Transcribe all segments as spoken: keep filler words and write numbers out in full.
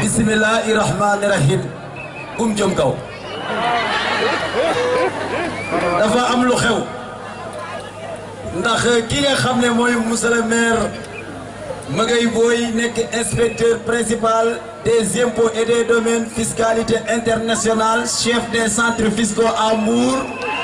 bismillahi rahmani rahim um jëm kaw dafa am lu xew ndax ki nga xam ne mooy monsieur le maire Magaye Boye nekk inspecteur principal des impôts et des domaines fiscalité internationale chef des centres fiscaux à Mbour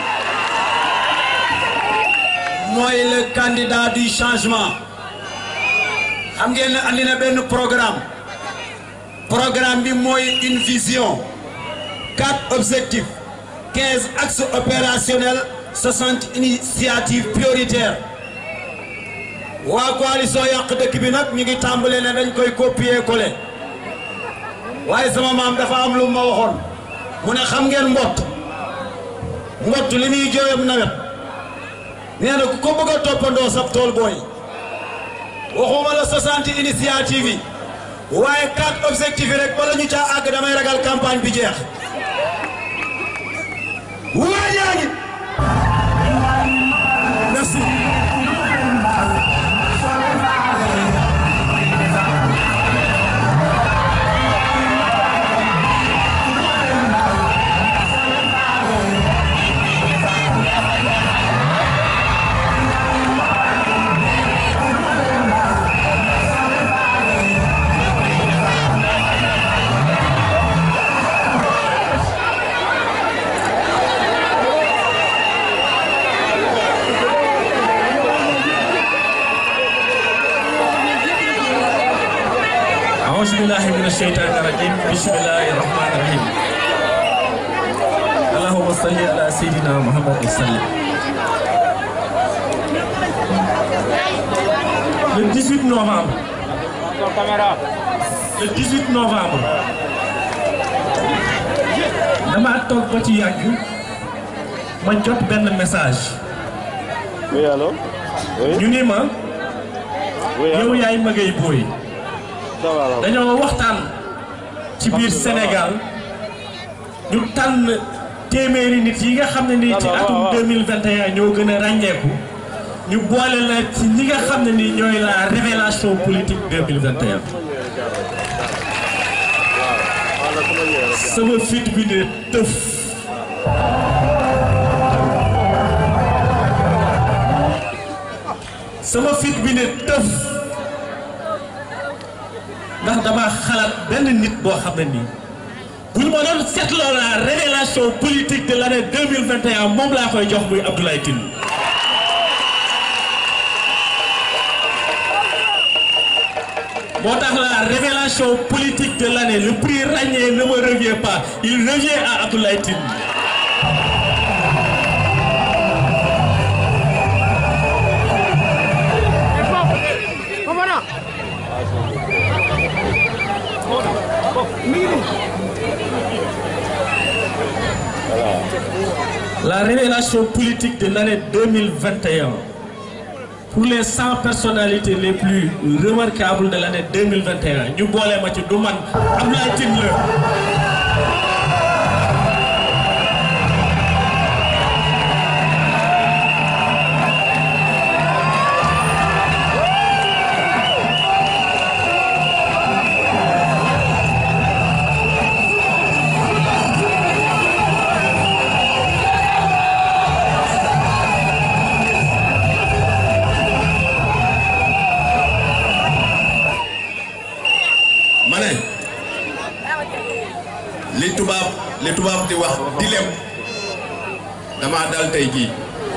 mooy le candidat du changement xam ngeen ne andi na benn programme programme bi mooy une vision quatre objectifs quinze axes opérationnels soixante initiatives prioritaires waa coalition yàq dëkk bi nag ñu ngi tàmbalee ne dañ koy copier coller waaye sama maam dafa am lu ma waxoon mu ne xam ngeen mbott mbott li muy jooyam nawet nee na ku ko bëgg a toppandoo sab tool booy waxuma la soixante initiatives yi waaye quatre objectifs yi rek bala ñu caa àgg damay ragal campagne bi jeex waajaa ngi merci أعوذ بالله من الشيطان الرجيم بسم الله الرحمن الرحيم اللهم صل على سيدنا محمد وسلم. Le dix-huit novembre le dix-huit novembre dama toog ba ci yàgg ma jot benn message. Oui allô. ñu ni ma yow yaay Magaye Boye. dañoo waxtaan ci biir Sénégal ñu tànn téeméeri nit yi nga xam ne nii ci atum deux mille vingt et un ñoo gën a ràññeeku ñu boole la ci ñi nga xam ne nii ñooy la révélation politique deux mille vingt et un. sama fit bi ne tëf sama fit bi ne tëf ndax dama xalaat benn nit boo xam ne nii bu ñu ma doon seetloo la révélation politique de l'année deux mille vingt et un moom laa koy jox muy Abdoulaye Tine. moo tax la révélation politique de l'année le prix ràññee ne me revient pas il revient à Abdoulaye Tine. La révélation politique de l'année deux mille vingt et un pour les cent personnalités les plus remarquables de l'année deux mille vingt et un ñu boole ma ci du man Abdoulaye Tine la. li tubaab li tubaab di wax dilemme dama dal tey jii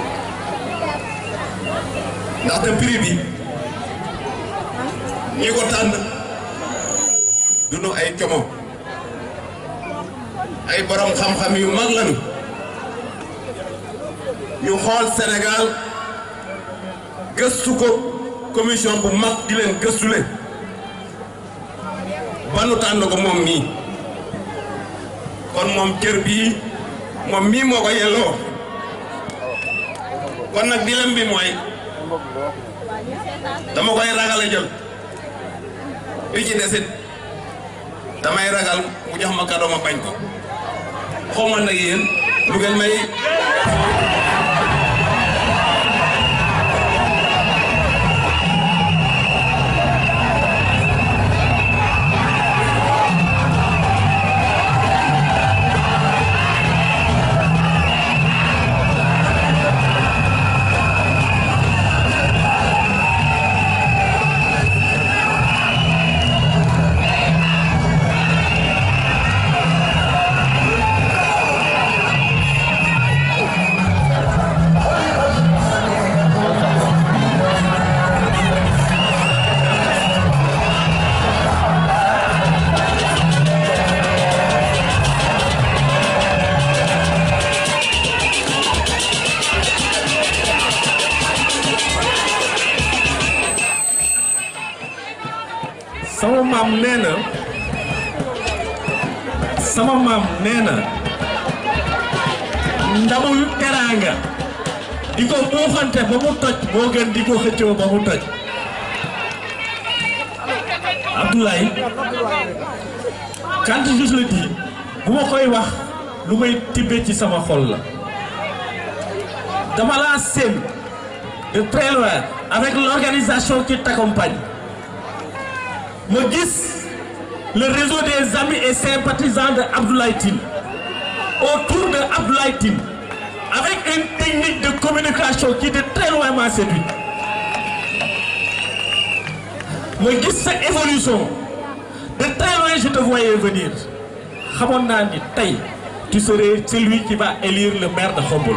ndaxte prix bi ñi ko tànn duñu ay como ay borom xam-xam yu mag lañu ñu xool Sénégal gëstu ko commission bu mag di leen gëstule ba nu tànn ko moom mii kon moom cër bii moom mii moo ko yelloo kon nag dilem bi mooy dama koy ragal a jël bi ci desit damay ragal mu jox ma cadeau ma bañ ko xaw ma nag yéen lu ngeen may sama maam nee na ndamul teraanga di ko buuxante ba mu toj moo gën di ko xëccoo ba mu toj. Abdoulaye quand je le dis bu ma koy wax lu may tibbee ci sama xol la dama laa seen de très loin avec l'organisation qui t'accompagne ma gis le réseau des amis et sympathisants de Abdoulaye Tine autour de Abdoulaye Tine avec une technique de communication qui de très loin m'a séduit. ma gis sa évolution de très loin je te voyais venir xamoon naa ni tey tu serais celui qui va élire le maire de Khombole.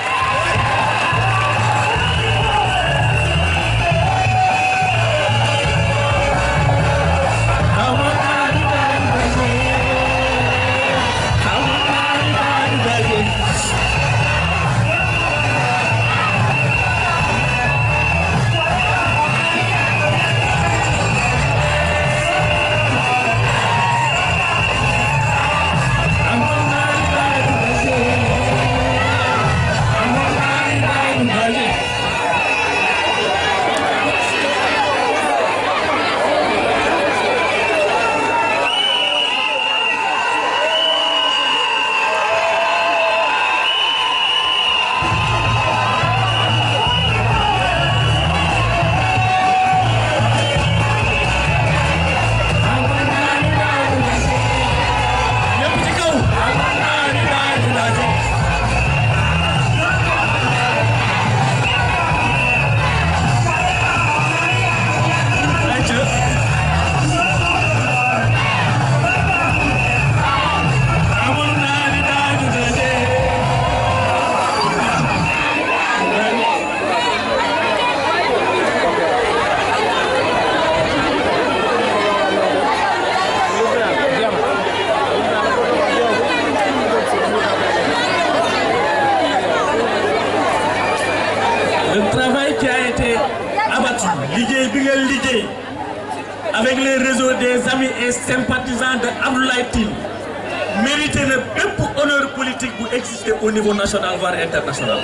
Avec les réseaux des amis et sympathisants de Abdoulaye Tine mérité le bépp honneur politique bu exister au niveau national voire international.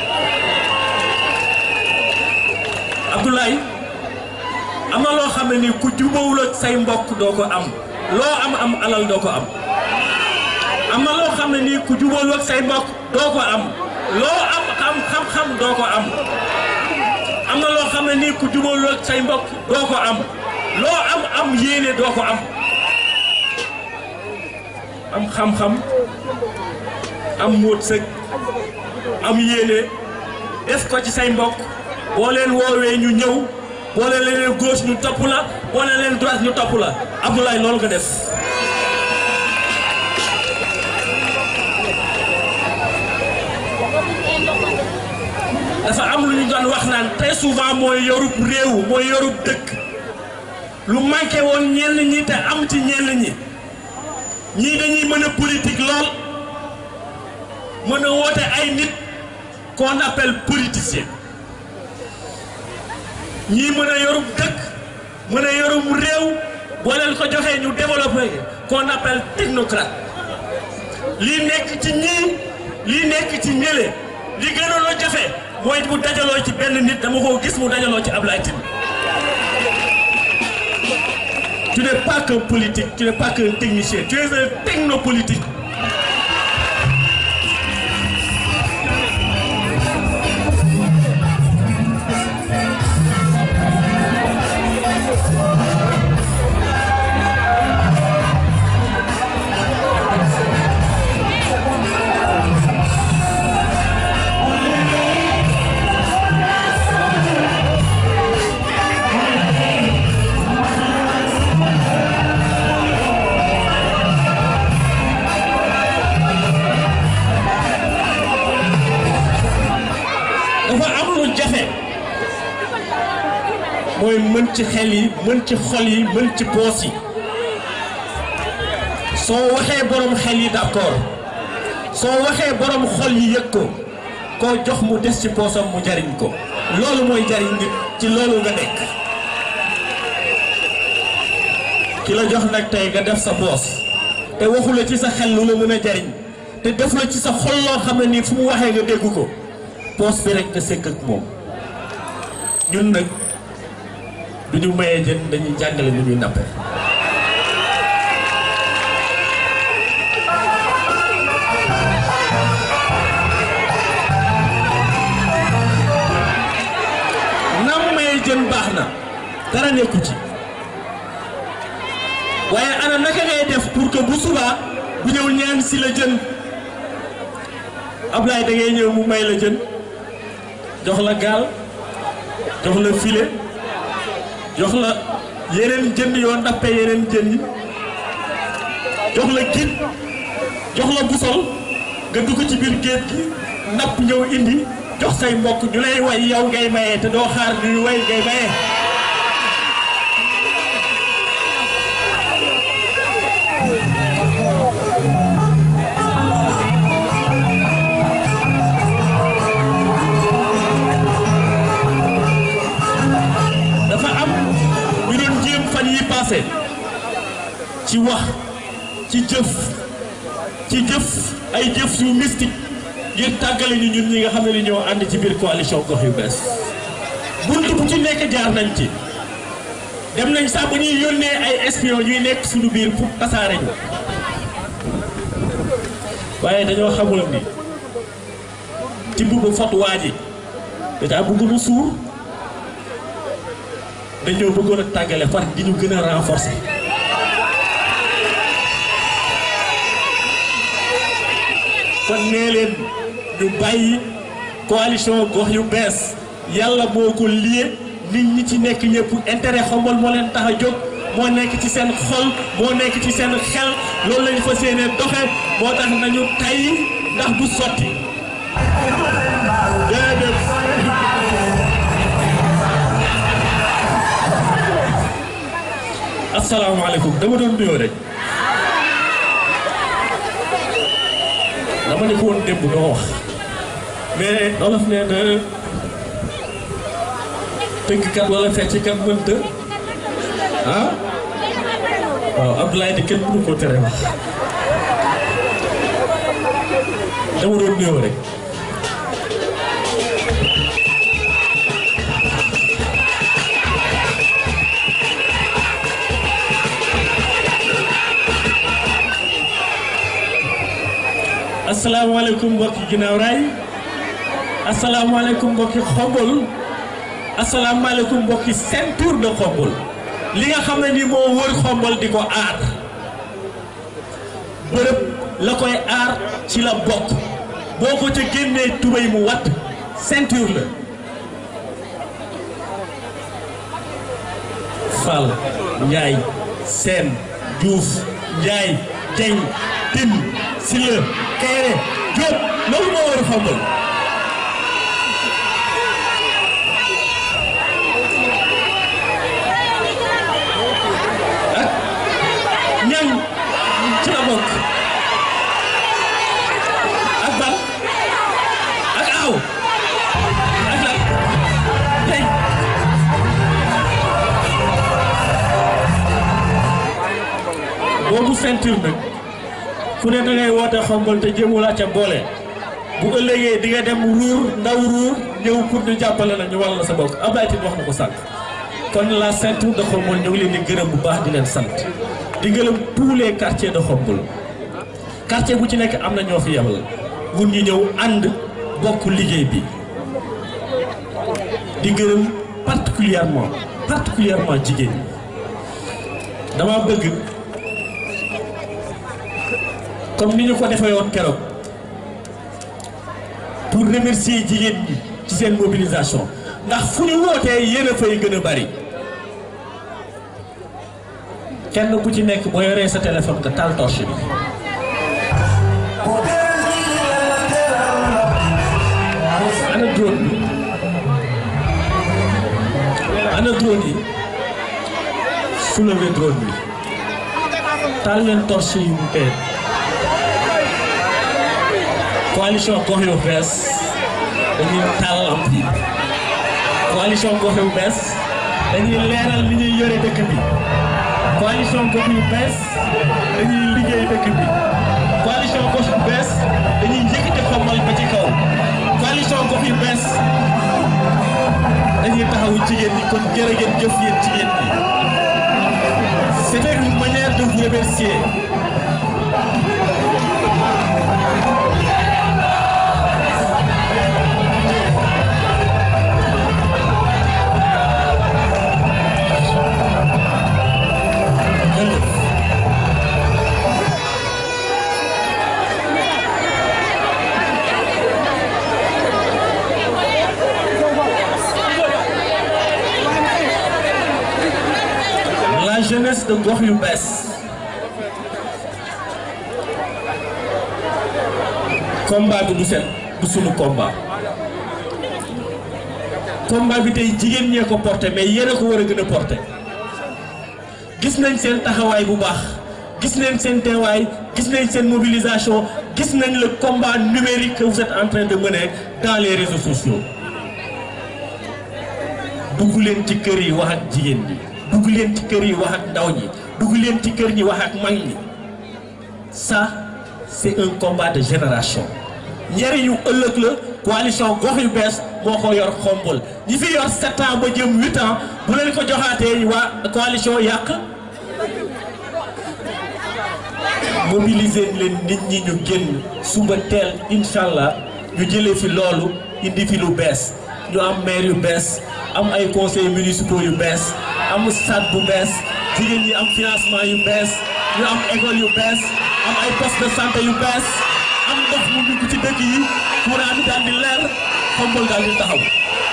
Abdoulaye am na loo xam ne ni ku jubóowul ak say mbokk doo ko am loo am am alal doo ko am. am na loo xam ne ni ku jubóowul ak say mbokk doo ko am loo am xam xam-xam doo ko am. am na loo xam ne ni ku jubóowul ak say mbokk doo ko am. loo am am yéene doo ko am am xam-xam am móot sëg am yéene def ko ci say mbokk boo leen woowee ñu ñëw boo leen leen gauche ñu topp la boo leen leen droite ñu topp la Abdoulaye loolu nga def. dafa am lu ñu doon wax naan très souvent mooy yorub réew mooy yorub dëkk. lu manqué woon ñenn ñi te am ci ñenn ñi ñii dañuy mën a politique lool mën a woote ay nit qu'on appelle politicien ñii mën a yorum dëkk mën a yorum réew boo leen ko joxee ñu développé qu'on appelle technocrate lii nekk ci ñii lii nekk ci ñële li gënoon a jafe mooy bu dajaloo ci benn nit dama ko gis mu dajaloo ci Abdoulaye Tine. Tu n'es pas qu'un politique, tu n'es pas qu'un technicien, tu es un technopolitique. mooy mën ci xel yi mën ci xol yi mën ci poos yi soo waxee borom xel yi d'accord soo waxee borom xol yi yëg ko koo jox mu des ci poosam mu jariñ ko loolu mooy jariñ nit ci loolu nga nekk ki la jox nag tey nga def sa poos te waxu la ci sa xel lu la mën a jariñ te def la ci sa xol loo xam ne nii fu mu waxee nga dégg ko poos bi rek nga sëkk ak moom ñun nag du ñu mayee jën dañuy jàngale ni ñuy nappe nam mayee jën baax na dara nekku ci waaye ana naka ngay def pour que bu subaa bu ñëw ñaan si la jën Ablaye da ngay ñëw mu may la jën jox la gaal jox la filet jox la yeneen jën yoo ndappe yeneen jën yi jox la git jox la busol nga dugg ci biir géej gi napp ñëw indi jox say mbokk ñu lay way yow ngay maye te doo xaar ñuy way ngay maye. ci wax ci jëf ci jëf ay jëf yu mystique ngir tàggale ñu ñun ñi nga xam ne ni ñoo ànd ci biir coalition gox yu bees bunt bu ci nekk jaar nañ ci dem nañ sax ba ñuy yónnee ay espion ñuy nekk suñu biir pour tasaare ñu waaye dañoo xamul ni ci bugg fot waa ji dañaa bëgg mu suur dañoo bëggoon a tàggale far di ñu gën a renforcer kon nee leen ñu bàyyi coalition gox yu bees yàlla moo ko lié nit ñi ci nekk ñëpp intérêt Xombol moo leen tax a jóg moo nekk ci seen xol moo nekk ci seen xel loolu lañu fa séenee doxe moo tax nañu tay ndax du sotti déedéet asalaamaaleykum dama doon nuyoo rek dama ne ko woon démb doo wax mais olof nee na tëggkat wala fecckat mënta ah waaw Abdoulaye di kenn mënu ko tere wax dama doon nuyoo rek asalaamaaleykum mbokki ginnaaw raay asalaamaaleykum mbokki Xombol asalaamaaleykum mbokki ceinture de Xombol li nga xam ne ni moo wër Xombol di ko aar bërëb la koy aar ci la bokk boo ko ca génnee tubéy mu watt ceinture la Fall Njaay Seen Juuf Njaay Jeng Tin Sile Kayre Diop loolu moo war a Xombol ak ñan ci la bokk ak ban ak aaw ak lan tey boobu ceinture nag ku ne da ngay woote Xombol te jëmul ca boole bu ëllëgee di nga dem ruur ndaw ruur ñëw pour ñu jàppale la ñu wàll la sa bopp Abdoulaye Tine wax na ko sànq kon la ceinture de Xombol ñu ngi leen di gërëm bu baax di leen sant di gërëm tous les quartiers de Xombol quartier bu ci nekk am na ñoo fi yebal mun ñu ñëw ànd bokk liggéey bi di gërëm particulièrement particulièrement jigéen ñi dama bëgg comme ni ñu ko defee woon keroog pour remercier jigéen ñi ci seen mobilisation ndax fu ñu wootee yéen a fay gën a bari kenn ku ci nekk boo yoree sa téléphone nga taal torche bi ana drone bi ana drone yi soulever drone bi taal leen torche yi mu teel coalition gox yu bees dañuy taal lamp yi coalition gox yu bees dañuy leeral li ñuy yore dëkk bi coalition gox yu bees dañuy liggéey dëkk bi jigéen ñi kon jërë ngeen jëf yéen jigéen ñi. C'était une manière de vous remercier. La jeunesse de gox yu bees combat bi du seen du sunu combat combat bi tey jigéen ñee ko porté mais yéen a ko war a gën a porté gis nañ seen taxawaay bu baax gis nañ seen teewaay gis nañ seen mobilisation gis nañ le combat numérique que vous êtes en train de mener dans les réseaux sociaux dugg leen ci kër yi wax ak jigéen ñi. dugg leen ci kër yi wax ak ndaw ñi dugg leen ci kër ñi wax ak mag ñi ça c'est un combat de génération njëriñu ëllëg la coalition gox yu bees moo ko yor xombol ñi fi yor sept ans ba jëm huit ans bu leen ko joxaatee waa coalition yàq mobiliser leen nit ñi ñu génn suba teel incha allah ñu jëlee fi loolu indi fi lu bees ñu am maire yu bees am ay conseils municipaux yu bees am stade bu bees jigéen ñi am financement yu bees ñu am école yu bees am ay poste de santé yu bees am ndox mu dugg ci dëkk yi courant bi daal di leer Xombol daal di taxaw.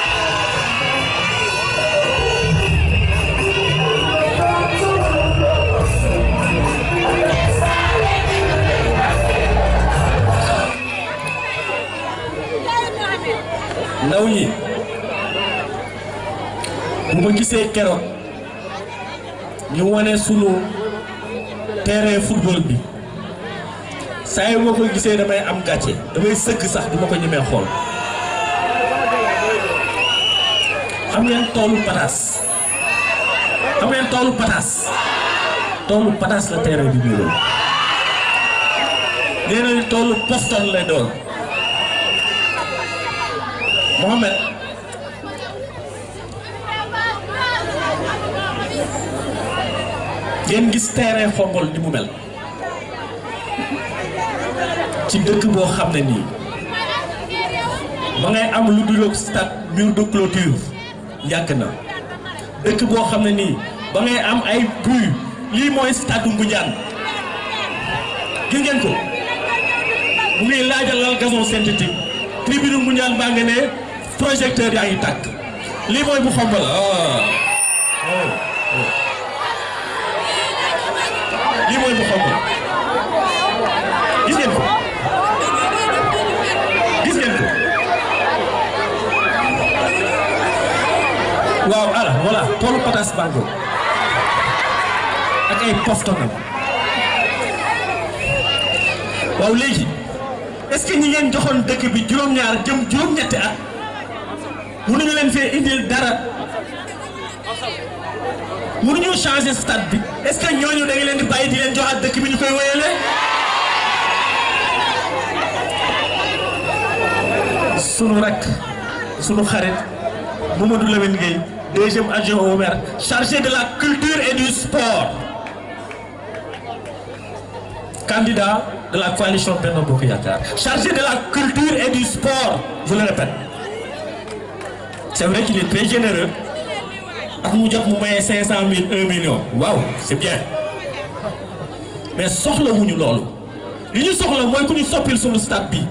ndaw ñi bu ma gisee keroog ñu wane sunu terrain football bi saa yu ma ko gisee damay am gàcce damay sëgg sax du ma ko ñemee xool xam ngeen toolu pataas xam ngeen toolu pataas toolu pataas la terrain bi ñu nee na toolu poston lay doon Mohamed ngeen gis terrain Xombol ni mu mel ci dëkk boo xam ne nii ba ngay am lu dul stade mur de clôture yàgg na dëkk boo xam ne nii ba ngay am ay buy lii mooy stade Ngoundiane gis ngeen ko mu ngi laajalal gazon synthétique tribune Ngoundiane baa nga ne projecteur yaa ngi tàkk lii mooy bu Xombol lii mooy bu Xombol gis ngeen ko gis ngeen ko waaw ala voilà toolu pataas bango ak ay postonam waaw léegi est-ce que ñi ngeen joxoon dëkk bi juróom-ñaar jëm juróom-ñetti at mënuñu leen fee indil dara mënuñu changer stade bi est-ce que ñooñu da nga leen di bàyyi di leen joxaat dëkk bi ñu koy wéyale sunu rak sunu xarit Mamadou Lamine Gueye deuxième adjoint au maire chargé de la culture et du sport candidat de la coalition Benno Bokk Yaakaar chargé de la culture et du sport je le répète c'est vrai qu'il est très généreux ak mu jot mu maye cinq cent mille un million waaw c'est bien mais soxla wuñu loolu li ñu soxla mooy ku ñu soppil sunu stade bi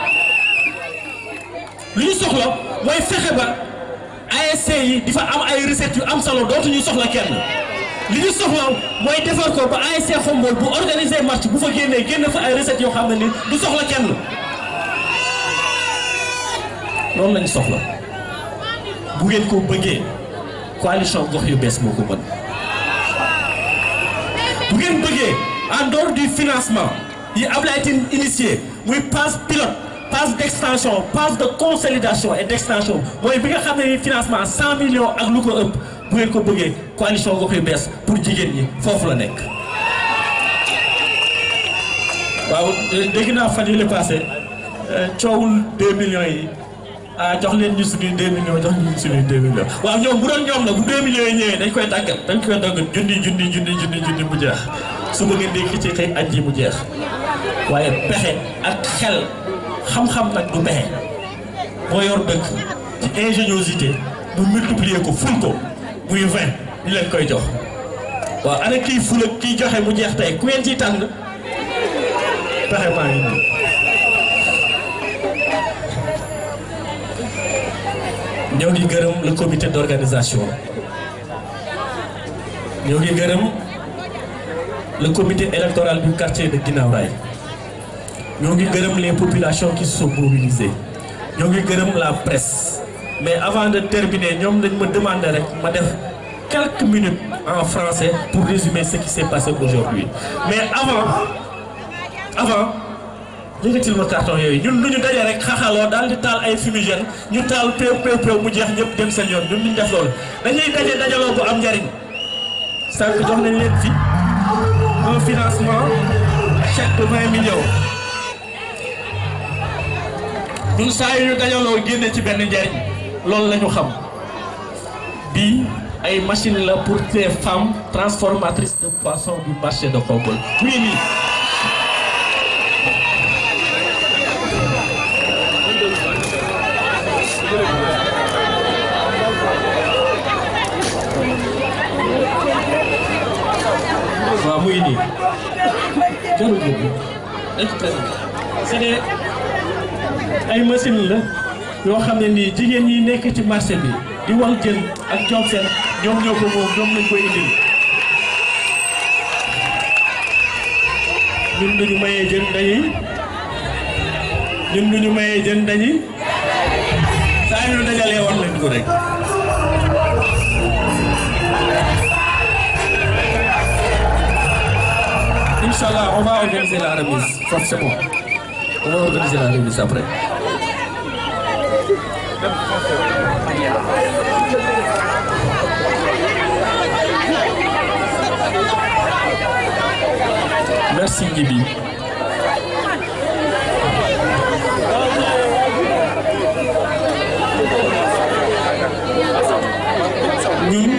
li ñu soxla mooy fexe ba A S C yi di fa am ay recettes yu am solo dootuñu soxla kenn li ñu soxla mooy defar ko ba A S C Xombol bu organiser match bu fa génnee génn fa ay recettes yoo xam ne ni du soxla kenn loolu lañ soxla bu ngeen ko bëggee coalition gox yu bees moo ko mën bu ngeen bëggee en dehors du financement yi Ablaye Tine initié muy phase pilote phase d'extension phase de consolidation et d'extension mooy bi nga xam ne ni financement cent millions ak lu ko ëpp bu ngeen ko bëggee coalition gox yu bees pour jigéen ñi foofu la nekk. waaw dégg naa fan yii la passé coowul deux millions yi ah jox leen ñu suñuy deux millions jox ñu suñuy deux millions waaw ñoom bu doon ñoom la bu deux millions yi ñëwee dañ koy tàggat dañ koy tàggat junni junni junni junni junni mu jeex su bëggee dégg ci xëy aj ji mu jeex waaye pexe ak xel xam-xam nag du pexe moo yor dëkk ci ingéniosité mu multiplier ko ful ko muy vingt ñu leen koy jox waaw ana kii ful ak kii joxe mu jeex tey ku ngeen ciy tànn pexe maa ngi nii ñoo ngi gërëm le comité d'organisation ñoo ngi gërëm le comité électoral du quartier de Guinaw Rail ñoo ngi gërëm les populations qui se sont mobilisées ñoo ngi gërëm la presse mais avant de terminer ñoom dañ ma demander rek ma def quelques minutes en français pour résumer ce qui s'est passé aujourd'hui mais avant avant yëkkatil ma carton yooyu ñun lu ñu daje rek xaxaloo daal di taal ay fumigène ñu taal péew péew péew mu jeex ñëpp dem seen yoon ñun ñu def loolu dañuy daje dajaloo bu am njariñ sànq jox nañ leen fi un financement chèque de vingt millions ñun saa yu ñu dajaloo génne ci benn njariñ loolu la ñu xam bii ay machine la pour les femmes transformatrices de poissons du marché de Khombole oui nii waaw muy nii jarul jënd c'est des ay machine la yoo xam ne nii jigéen ñi nekk ci marché bi di wal jën ak job seen ñoom ñoo ko moom ñoom lañ koy indil ñun duñu mayee jën dañuy ñun duñu mayee jën dañuy saa yu ñu dajalee war leen ko rek Inch'Allah, on va organiser la remise, forcément. On va organiser la remise après. Merci Gibi. Ñun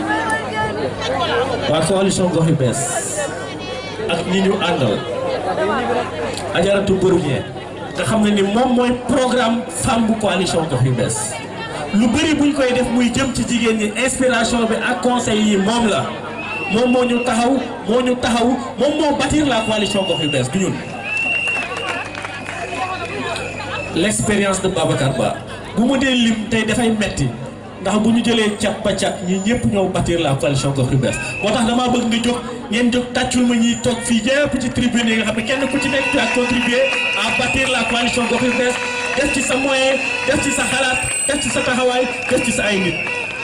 waa coalition Gox yu Bees ak ñi ñu àndal Ajaratu Bourguier nga xam ne ni moom mooy programme femme bu coalition Gox yu Bees lu bëri buñ koy def muy jëm ci jigéen ñi inspiration bi ak conseil yi moom la moom moo ñu taxaw moo ñu taxaw moom moo bâtir la coalition Gox yu Bees du ñun l'expérience de Babacar Ba bu mu dee lim tey dafay metti ndax bu ñu jëlee cat ba cat ñi ñëpp ñoo bâtir la coalition Gox yu Bees moo tax damaa bëgg nga jóg ngeen jóg tàccul ma ñuy toog fii yëpp ci tribune yi nga xam ne kenn ku ci nekk tu as contribué à bâtir la coalition Gox yu Bees def ci sa moyen def ci sa xalaat def ci sa taxawaay def ci sa ay nit.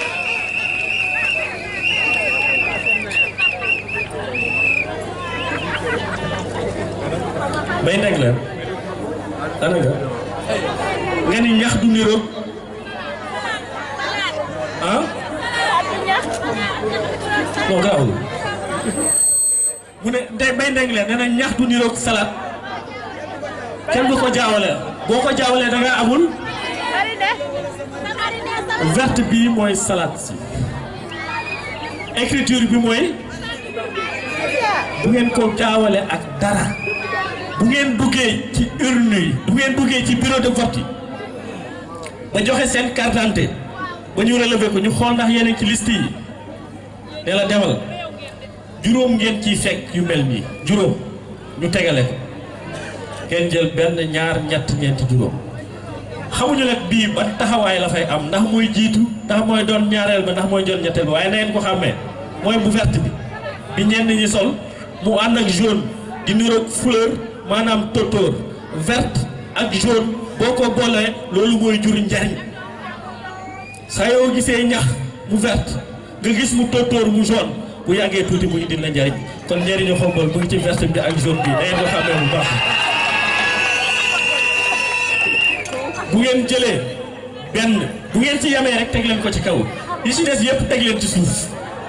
bay nekk la ana nga nga ni ñax du niroog ah non gaawul mu ne day bay ndeng leen nee na ñax du niroog salade kenn du ko jaawale boo ko jaawalee da nga amul verte bi mooy salade si écriture bi mooy bu ngeen ko jaawale ak dara bu ngeen duggee ci urne yi bu ngeen duggee ci bureau de vote yi ba joxe seen carte d'identité ba ñu relevé ko ñu xool ndax yéen ci liste yi ne la demal juróom ngeen ciy fekk yu mel nii juróom ñu tegale ko ngeen jël benn ñaar ñett ñeenti juróom xamuñu nag bii ba taxawaay la fay am ndax mooy jiitu ndax mooy doon ñaareel ba ndax mooy jël ñetteel ba waaye na ngeen ko xàmmee mooy bu verte bi bi ñenn ñi sol mu ànd ak jaune di niroog fleur maanaam tótóor verte ak jaune boo ko boolee loolu mooy jur njariñ saa yoo gisee ñax mu verte nga gis mu tótóor mu jaune bu yàggee tuuti mu indil la njariñ kon njariñu Khombole mu ngi ci verte bi ak jaune bi da ngeen ko xàmmee bu baax. bu ngeen jëlee benn bu ngeen ci yamee rek teg leen ko ci kaw yi ci des yëpp teg leen ci suuf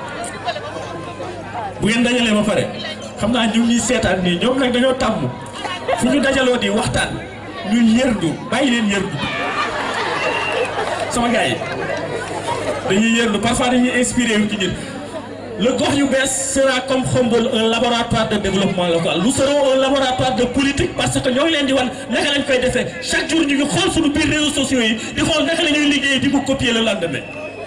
bu ngeen dajalee ba pare xam naa ñu ngi seetaan nii ñoom nag dañoo tàmm fu ñu dajaloo di waxtaan ñun yërdu bàyyi leen yërdu sama gars yi dañuy yërlu parfois dañuy inspiré yu ci ñun le gox yu bees sera comme Khombole un laboratoire de développement local nous serons un laboratoire de politique parce que ñoo ngi leen di wan naka lañ koy defee chaque jour ñu ngi xool suñu biir réseaux sociaux yi di xool naka la ñuy liggéey di ko copier le lendemain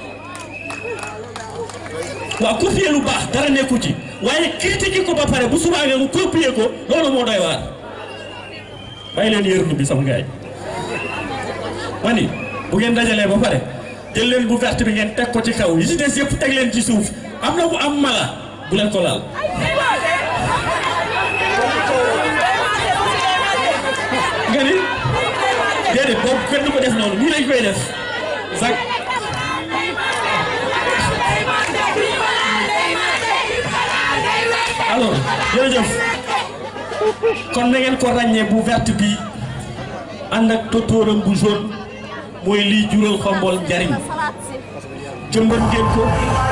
waaw copier lu baax dara nekku ci waaye critiquer ko ba pare bu subaa nga mu copier ko loolu moo doy waar bàyyi leen yërlu bi sama gars yi ma ni bu ngeen dajalee ba pare jël leen bu verte bi ngeen teg ko ci kaw yi ci des yëpp teg leen ci suuf am na bu am mala bu leen ko laal nga ni déedéet boobu kenn du ko def noonu nii lañ koy def sax alors jërëjëf kon na ngeen ko ràññee bu verte bi ànd ak tótóoram bu jaune mooy lii jural Khombole njariñ jëmbat ngeen ko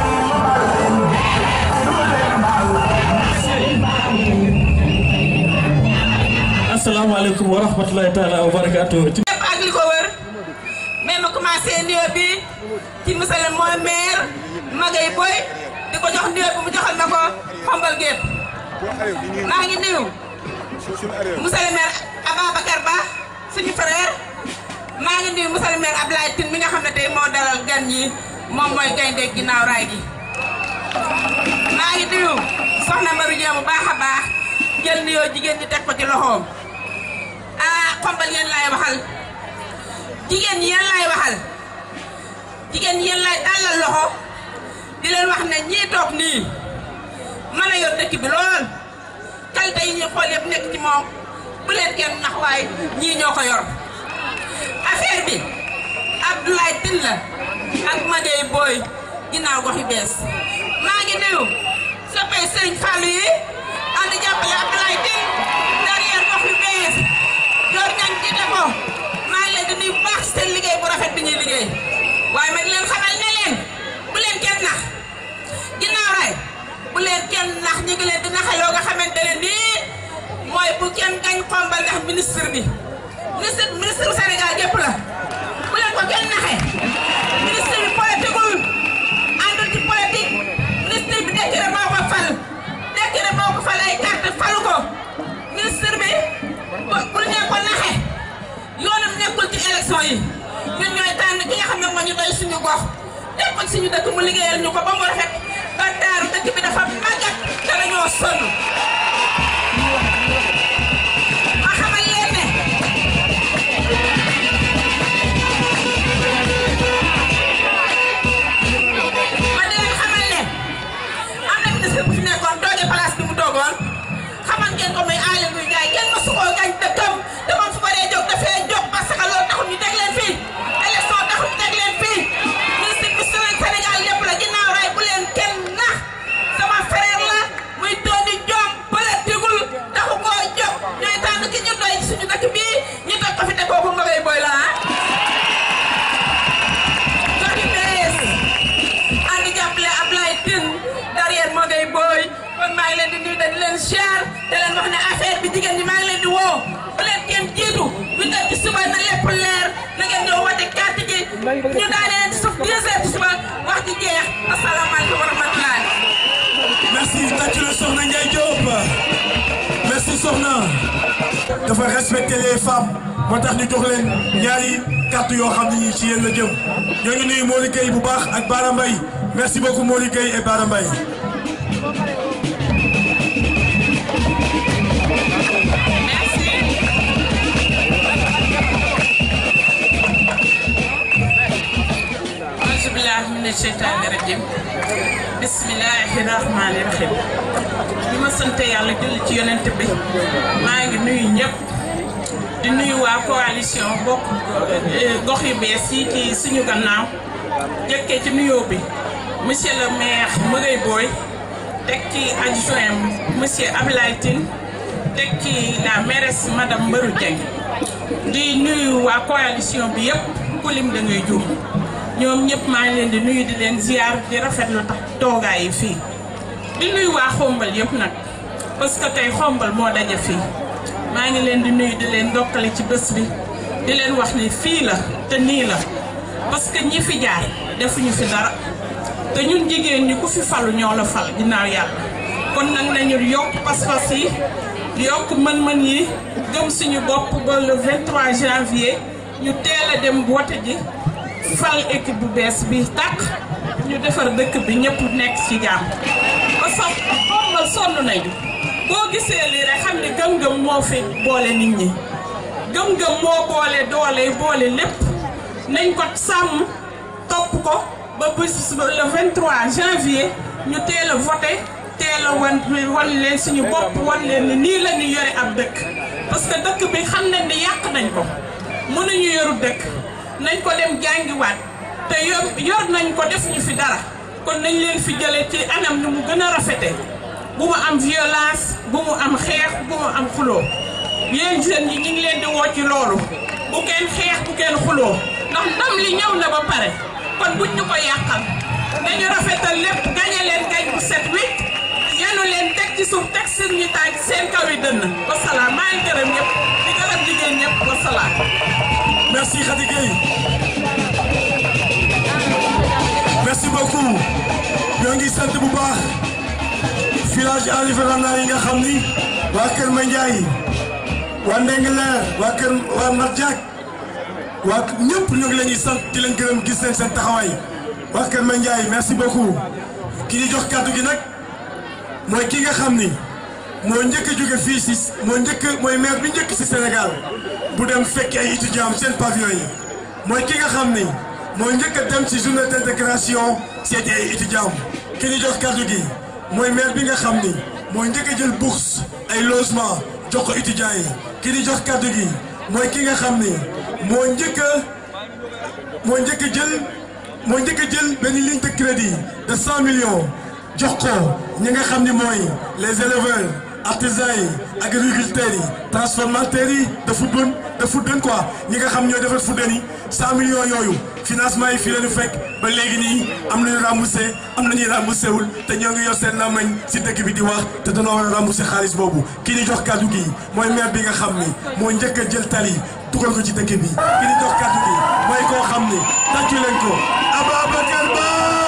asalaamaaleykum wa rahmatulahi taala wa barakaatu lépp ak li ko wër mais ma commencé nuyoo bi ci monsieur le mooy maire Magaye Boye di ko jox nuyoo bi mu joxal na ko Khombole gépp maa ngi nuyu monsieur le maire Ababacar Ba suñu frère maa ngi nuyu monsieur le maire Ablaye Tine mi nga xam ne tey moo dalal gan ñi moom mooy gaynde ginnaaw raay gi maa ngi nuyu soxna Maru Dieng bu baax a baax jël nuyoo jigéen ñi teg ko ci loxoom ah Khombole yéen laay waxal jigéen ñi yéen laay waxal jigéen ñi yéen laay tàllal loxo di leen wax ne ñii toog nii mën a yor dëkk bi lool qualité yi ñuy xool yëpp nekk ci moom bu leen kenn nax waaye ñii ñoo ko yor affaire bi Abdoulaye Tine la ak Magaye Boye ginnaaw gox yu bees maa ngi nuyu soppee Serigne Fallou yi ànd jàppale Abdoulaye Tine derrière gox yu bees door ñan jiite ko maa ngi leen di nuyu bu baax seen liggéey bu rafet bi ñuy liggéey waaye ma di leen xamal ne leen bu leen kenn nax ginnaaw raay bu leen kenn nax ñu ngi leen di naxaloo nga xamante ne nii mooy bu kenn gañ Khombole ndax ministre bi ministre ministre bu Sénégal gépp la bu leen ko kenn naxee ministre bi politiqueul àndul ci politique ministre bi décret moo ko fal décret moo ko fal ay carte falu ko ministre bi bu leen ko naxee yoonam nekkul ci élection yi ñun ñooy tànn ki nga xam ne moo ñu doy suñu gox def ko suñu dëkk mu liggéeyal ñu ko ba mu rafet ba daaru dëkk bi dafa màggat te dañoo sonn ma xamal leen ne ma di leen xamal ne am na ministre bu fi nekkoon toogee place bi mu toogoon xamal ngeen ko muy Aly Ngouille Ndiaye kenn ma su koo gañ dëkkam te moom su baree jóg dafay jóg parce que loolu taxul ñu teg leen fii élection taxul ñu teg leen fii ministre bi Sénégal lépp la ginnaaw raay bu leen kenn nax sama frère la muy Tony Diom politigul taxu koo jóg ñooy tànn ki ñu doy suñu dëkk bii ñu teg ko fi te kooku Magaye Boye la ah. gox yu bees ànd jàppale Ablaye Tine derrière Magaye Boye kon maa ngi leen di nuyu di leen siyaar te leen wax ne affaire bi jigéen ñi maa ngi leen di woo bu leen kenn jiitu huit heures ci suba na lépp leer na ngeen ñëw wate carte gi ñu daanee ci suuf dix heures ci suba wax ji jeex asalaamaaleykum wa rahmatulah. merci tàcc la soxna Ndiaye Diop merci soxna dafa respecter les femmes moo tax ñu jox leen ñaari carte yoo xam ne ñi ci yéen la jëm ñoo ngi nuyu Mori Gueye bu baax ak Bara Mbaye merci beaucoup Mori Gueye et Bara Mbaye. mina sheytaani rajim bismillahi rahmaani rahim bi ma sant yàlla julli ci yonent bi maa ngi nuyu ñëpp di nuyu waa coalition bokk gox yu bees yi ci suñu gannaaw jëkkee ci nuyoo bi monsieur le maire Magaye Boye teg ci adjoint monsieur Ablaye Tine teg ci la mairesse madame Maru Dieng di nuyu waa coalition bi yëpp ku lim da ngay juum ñoom ñëpp maa ngi leen di nuyu di leen ziar di rafetlu tax toogaay yi fii di nuyu waa Khombole yëpp nag parce que tey Khombole moo daje fii maa ngi leen di nuyu di leen dokkale ci bés bi di leen wax ni fii la te nii la parce que ñi fi jaar defuñu fi dara te ñun jigéen ñi ku fi falu ñoo la fal ginnaaw yàlla kon nag nañu yokk pas-pas yi yokk mën-mën yi gëm suñu bopp ba le vingt-trois janvier ñu teel a dem vote ji fal équipe bu bees bi tàkk ñu defar dëkk bi ñëpp nekk ci jàmm parce que xombal sonn nañu boo gisee lii rek xam ne gëm-gëm moo fi boole nit ñi gëm-gëm moo boole doole boole lépp nañ ko sàmm topp ko ba bis le vingt-trois janvier ñu teel a voté teel a wan wan leen suñu bopp wan leen ni nii la ñu yore ab dëkk parce que dëkk bi xam nañ ni yàq nañ ko mënuñu yoru dëkk nañ ko dem jàngiwaat te yor yor nañ ko def ñu fi dara kon nañ leen fi jële ci anam ni mu gën a rafete bu mu am violence bu mu am xeex bu mu am xuloo yéen jeunes yi ñu ngi leen di woo ci loolu bu kenn xeex bu kenn xuloo ndax ndam li ñëw na ba pare kon buñ ñu ko yàqal dañu rafetal lépp gañe leen gañ bu set huit yenu leen teg ci suuf teg suñu tànk seen kaw yi dënn wasalaam maa ngi gërëm ñëpp di gërëm jigéen ñëpp wasalaam. Merci Khady Gueye. Merci beaucoup. ñoo ngi sant bu baax village environnant yi nga xam ni waa Kër Mandiaye waa Ndengler waa Kër waa Mardiak waa ñëpp ñoo ngi leen di sant di leen gërëm gis nañ seen taxawaay waa Kër Mandiaye merci beaucoup. ki ñu jox kàddu gi nag mooy ki nga xam ni moo njëkk a jóge fii si moo njëkk mooy maire bi njëkk si Sénégal bu dem fekki ay étudiants seen pavillon yi mooy ki nga xam ni moo njëkk a dem si journée d'intégration seeti ay étudiants ki ñu jox kàddu gi mooy maire bi nga xam ni moo njëkk a jël bourse ay logement jox ko étudiants yi ki ñu jox kàddu gi mooy ki nga xam ni moo njëkk a moo njëkk a jël moo njëkk a jël benn ligne de crédit de cent millions jox ko ñi nga xam ni mooy les éleveurs artisans yi agriculteurs yi transformateurs yi de football de football quoi ñi nga xam ñooy defar football yi cent millions yooyu financement yi fii la ñu fekk ba léegi nii am nañu remboursé am nañuy remboursé wul te ñoo ngi yor seen làmmiñ si dëkk bi di wax te danoo war a remboursé xaalis boobu kii ni jox kàddu gi mooy maire bi nga xam ni moo njëkk a jël tali dugal ko ci dëkk bi kii ni jox kàddu gi mooy koo xam ni tàccu leen ko Ababacar Ba.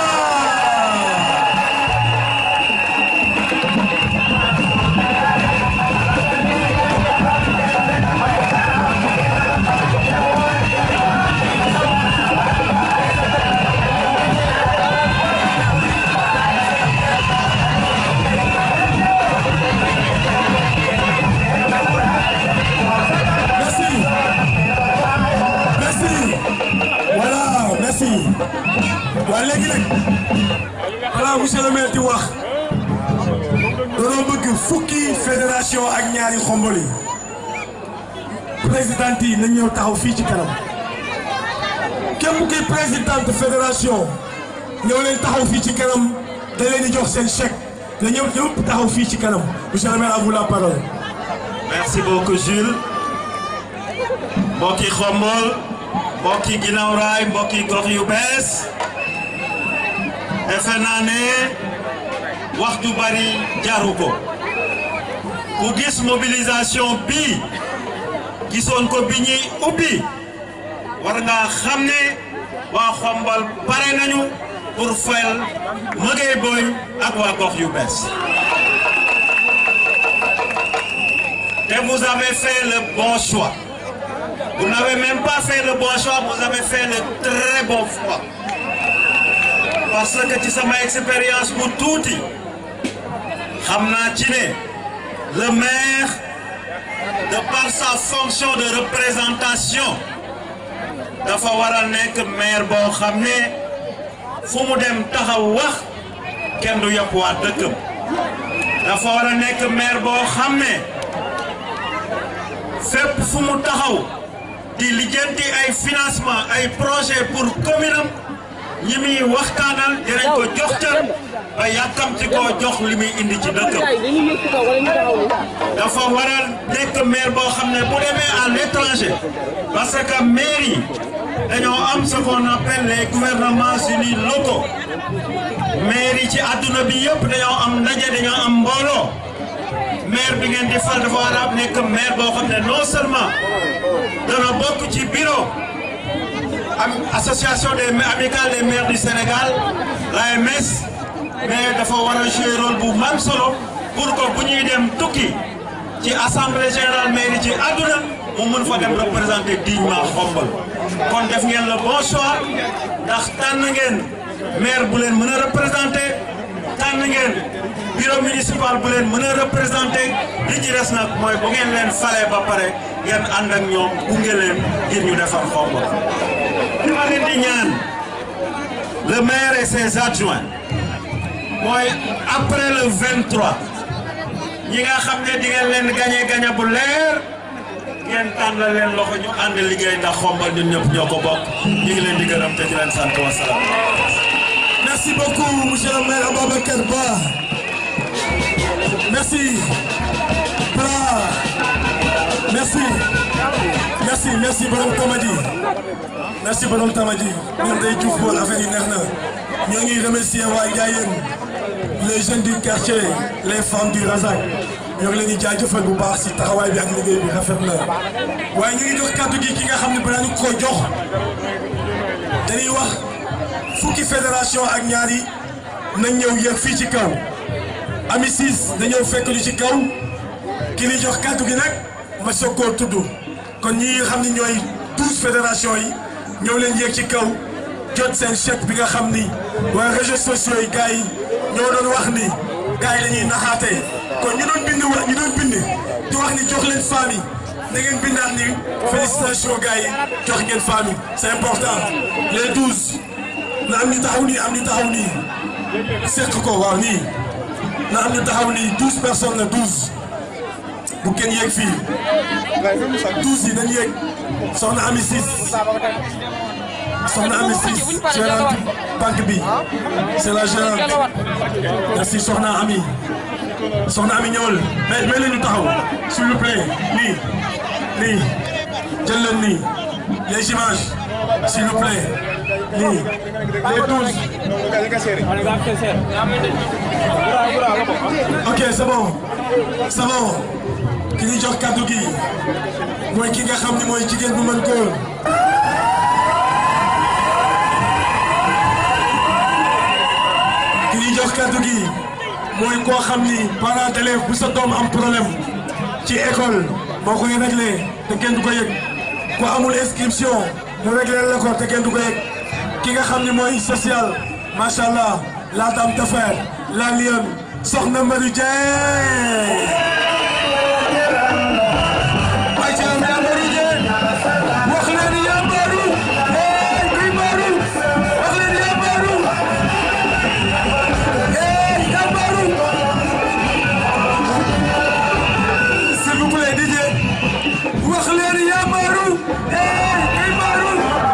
waa léegi nag voilà monsieur le maire di wax dañoo bëgg fukki fédération ak ñaari xombol yi présidente yi nañ ñëw taxaw fii ci kanam képp kuy présidente fédération ñëw leen taxaw fii ci kanam da leen di jox seen chèque na ñëw ñëpp taxaw fii ci kanam monsieur le maire à vous la parole. Merci beaucoup Jules mbokki xombol mbokki ginnaaw raay mbokki gox yu bees defe naa ne wax ju bari jaru ko ku gis mobilisation bi gisoon ko bi ñuy ubbi war nga xam ne waa xombal pare nañu pour fayal Magueye Boye ak waa gox yu bees te vous avez fait le bon choix. Vous n'avez même pas fait le bon choix, vous avez fait le très bon choix. Parce que ci sama expérience bu tuuti xam naa ci ne le maire de par sa fonction de représentation dafa war a nekk maire boo xam ne fu mu dem taxaw wax kenn du yokk waa dëkkam dafa war a nekk maire boo xam ne fépp fu mu taxaw di lijjanti ay financement ay projet pour commune am ñi muy waxtaanal dinañ ko jox cër ba yàkkam ci koo jox li muy indi ci dëkkam dafa war a nekk maire boo xam ne bu demee à l'étranger parce que maire yi dañoo am ce qu'on appelle les gouvernements unis locaux maire yi ci àdduna bi yëpp dañoo am ndaje dañoo am mbooloo maire bi ngeen di fal dafa war a nekk maire boo xam ne non seulement dana bokk ci bureau association des amicales des maires du Sénégal l'A M S mais dafa war a jouer rôle bu mam solo pour que bu ñuy dem tukki ci assemblée générale mairie ci àdduna mu mën fa dem représenter dignement Khombole kon def ngeen le bon choix ndax tànn ngeen maire bu leen mën a représenter tànn ngeen bureau municipal bu leen mën a représenter li ci des nag mooy bu ngeen leen falee ba pare ngeen ànd ak ñoom gunge leen ngir ñu defar Khombole. li ma leen di ñaan le maire et ses adjoints mooy après le vingt-trois ñi nga xam ne di ngeen leen gagné gagné bu leer ngeen tànnal leen loxo ñu ànd liggéey ndax Khombole ñun ñëpp ñoo ko bokk ñu ngi leen di gërëm te di leen sant wa salaam. Merci beaucoup, monsieur le maire Ababacar Ba. Merci. Bla. Merci. Merci, merci, Borom Tamadi. Merci, Borom Tamadi. Ñun day Diouf bool affaire yi neex na. Ñoo ngi remercier waa Ndiayène, les jeunes du quartier, les femmes du Razak. ñoo ngi leen di jaajëfal bu baax si taxawaay bi ak liggéey bi rafet na. waaye ñu ngi jox kàddu gi ki nga xam ne balaa ñu ko jox dañuy wax. fukki fédération ak ñaari nañ ñëw yéeg fii ci kaw Ami Ciss dañoo fekk ñu ci kaw ki ni jox kàddu gi nag ma soog koo tudd kon ñi xam ni ñooy douze fédération yi ñëw leen yéeg ci kaw jot seen chèque bi nga xam ni waa réseaux sociaux yi gars yi ñoo doon wax ni gars yi dañuy naxaatee kon ñu doon bind wax ñu doon bind di wax ni jox leen famille da ngeen bindaat ni félicitations gars yi jox ngeen famille c'est important les douze. na am ñu taxaw nii am ñu taxaw nii seq ko waaw nii na am ñu taxaw nii douze personnes la douze bu kenn yéeg fii douze yi nañ yéeg soxna Ami Ciss soxna Ami Ciss gérante banque bi c'est la gérante merci soxna Ami soxna Ami ñëwal mais mais leen ñu taxaw s'il vous plaît nii nii jël leen nii les images s'il vous plaît nii les douze. ok c'est bon c'est bon ki ñu jox kàddu gi mooy ki nga xam ni mooy jigéen bu mën góor ki ñu jox kàddu gi mooy koo xam ni parent d'élève bu sa doom am problème ci école moo koy réglé te kenn du ko yëg ku amul inscription mu réglé la ko te kenn du ko yëg ki nga xam ni mooy social macha allah la dame d'affaires la lionne soxna Marie Dieng. wax leen yaa Maru eh kuy Maru wax leen yaa Maru eh yaa Maru s'il vous plaît D J wax leen yaa Maru eh kuy Maru.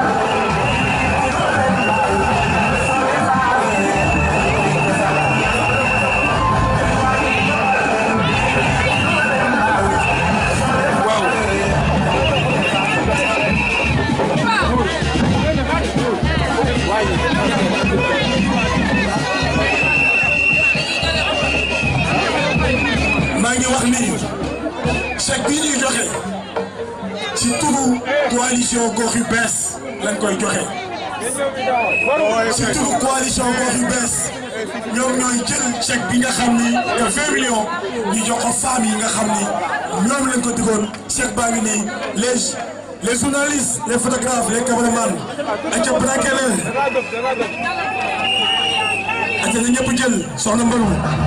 maa ngi wax ni chèque bi ñuy joxe ci turu coalition gox yu bees lañ koy joxe ci turu coalition gox yu bees ñoom ñooy jël chèque bi nga xam ni de vingt millions ñu jox ko femmes yi nga xam ni ñoom lañ ko digoon chèque baa ngi nii les les journalistes les photographes les caméramans aca braqué leen aca na ñëpp jël soxna Mbaru.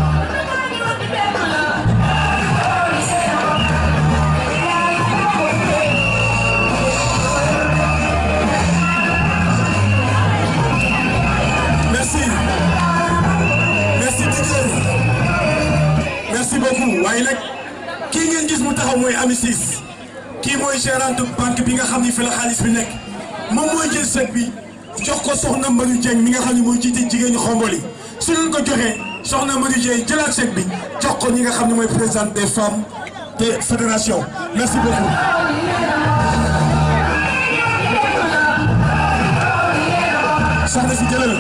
merci beaucoup waaye nag kii ngeen gis mu taxaw mooy Ami Ciss kii mooy gérante banque bi nga xam ni fi la xaalis bi nekk moom mooy jël chèque bi jox ko soxna Marie Dieng mi nga xam ni mooy jiite jigéen ñi Khombole yi su leen ko joxee soxna Marie Dieng jëlaat chèque bi jox ko ñi nga xam ni mooy présidente des femmes de fédération merci beaucoup. soxna si jëlal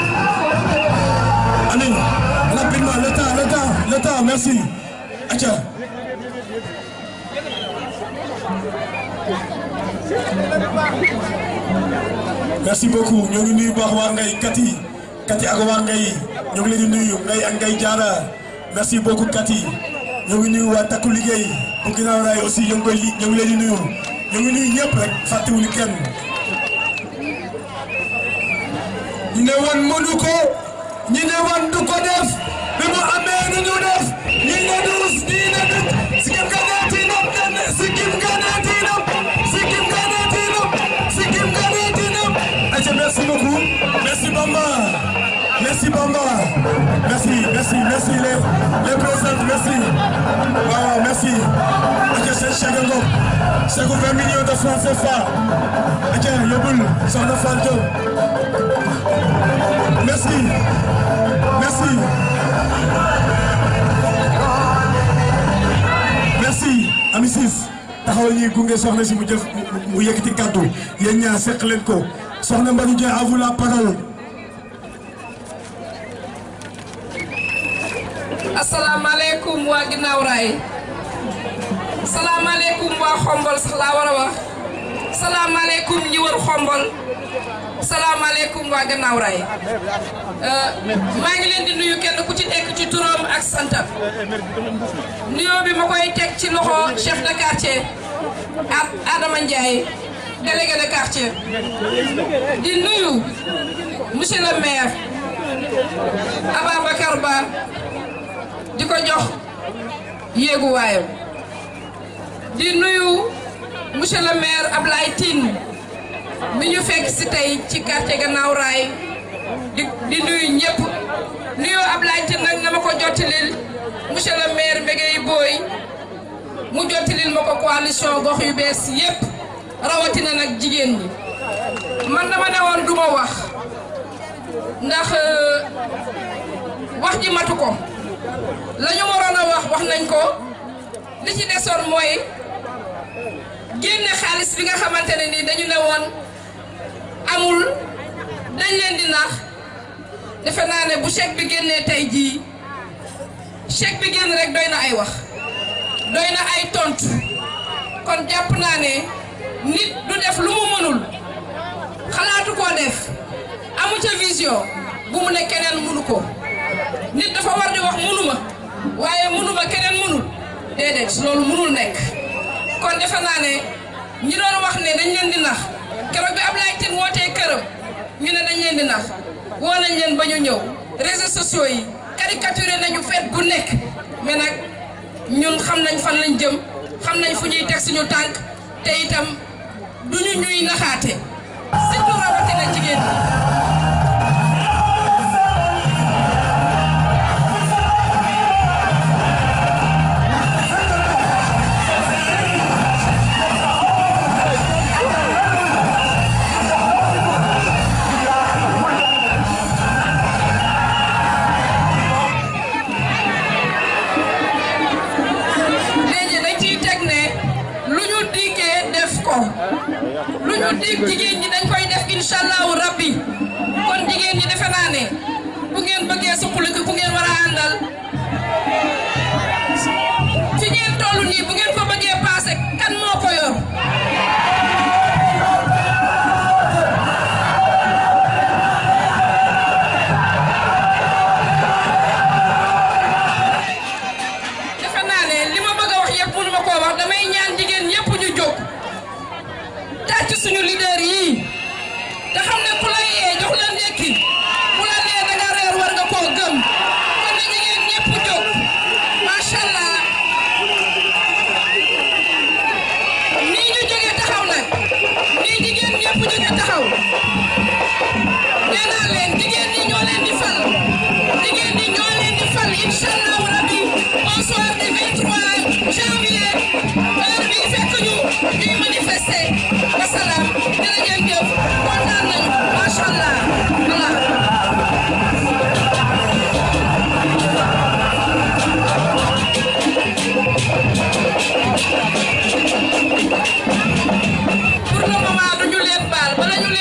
allez rapidement le temps le temps le temps merci aca merci beaucoup ñoo ngi nuyu baax waa ngay Kati Kati ak waa ngay ñoo ngi leen di nuyu ngay ak ngay jaara merci beaucoup Kati ñoo ngi nuyu waa takku liggéey bu ginnaaw raay aussi ñoo ngi koy li ñoo ngi leen di nuyu ñoo ngi nuyu ñëpp rek fàttewuñu kenn. ñu ne woon mënu ko ñu ne woon du ko def bi mu amee nu ñu def ñi ne dus ñi ne dut sikim kaneetinam sikim kaneetinam sikim kaneetinam sikim kaneetinam. Aïcha merci beaucoup merci Bamba merci Bamba merci merci merci les les présidents merci waaw merci. Aïcha c'est chèque ngom chèque vingt millions de francs C F A Aïcha yóbbul soxna Fatou. Merci. Merci. Merci. Amisis taxawal ñi gunge soxna si mu jëf mu yëkkati kàddu yéen ñaar seq leen ko soxna Mbadou Dieng à vous la parole. asalaamaaleykum waa ginnaaw raay salaamaaleykum waa xombol sax laa war a wax salaamaaleykum ñi wër xombol salaamaaleykum waa gannaaw raay maa ngi leen di nuyu kenn ku ci nekk ci turam ak santam nuyoo bi ma koy teg ci loxo chef de quartier Adama Ndiaye délégué de quartier di nuyu monsieur le maire Ababacar Ba di ko jox yéeguwaayam di nuyu monsieur le maire Ablaye Tine mi ñu fekk si tey ci quartier gannaaw raay di di nuyu ñëpp nuyu Ablaye Tine nag na ma ko jottilil monsieur le maire Mbégué Boy mu jottilil ma ko coalition gox yu bees yëpp rawatina nag jigéen ñi man dama ne woon duma wax ndax wax ji matu ko la ñu waroon a wax wax nañ ko li ci desoon mooy génne xaalis bi nga xamante ne nii dañu ne woon amul dañ leen di nax defe naa ne bu chèque bi génnee tey jii chèque bi génn rek doy na ay wax doy na ay tontu kon jàpp naa ne nit du def lu mu mënul xalaatu koo def amu ca vision bu mu ne keneen mënu ko nit dafa war di wax mënuma waaye mënuma keneen mënul déedéet loolu mënul nekk kon defe naa ne ñi doon wax ne dañ leen di nax keroog bi Ablaye Tine wootee këram ñu ne dañ leen di nax woo nañ leen ba ñu ñëw réseaux sociaux yi caricaturé nañu fet bu nekk mais nag ñun xam nañ fan lañ jëm xam nañ fu ñuy teg suñu tànk te itam duñu ñuy naxaate surtout rawatina jigéen ñi. lu ñu dig jigéen ñi dañ koy def incha allahu rabbi kon jigéen ñi defe naa ne bu ngeen bëggee suqaliku ku ngeen war a àndal fi ngeen toll nii bu ngeen ko bëggee paase kan moo ko yor. defe naa ne li ma bëgg a wax yëpp mënu ma koo wax damay ñaan jigéen ñëpp ñu jóg. tàcc suñu leader yi te xam ne ku la yee jox la ndekki ku la nee da nga reer war nga koo gëm kon na jigéen ñëpp jóg macha allah nii ñu jógee taxaw nag nii jigéen ñëpp jógee taxaw nee naa leen jigéen ñi ñoo leen di fal jigéen ñi ñoo leen di fal incha allah rabbi au soir du vingt-trois janvier heure bi fekk ñu ñuy manifester. wasalaam jërëjëf kontaan nañu macha allah voilà. pour le moment duñu leen baal bala ñu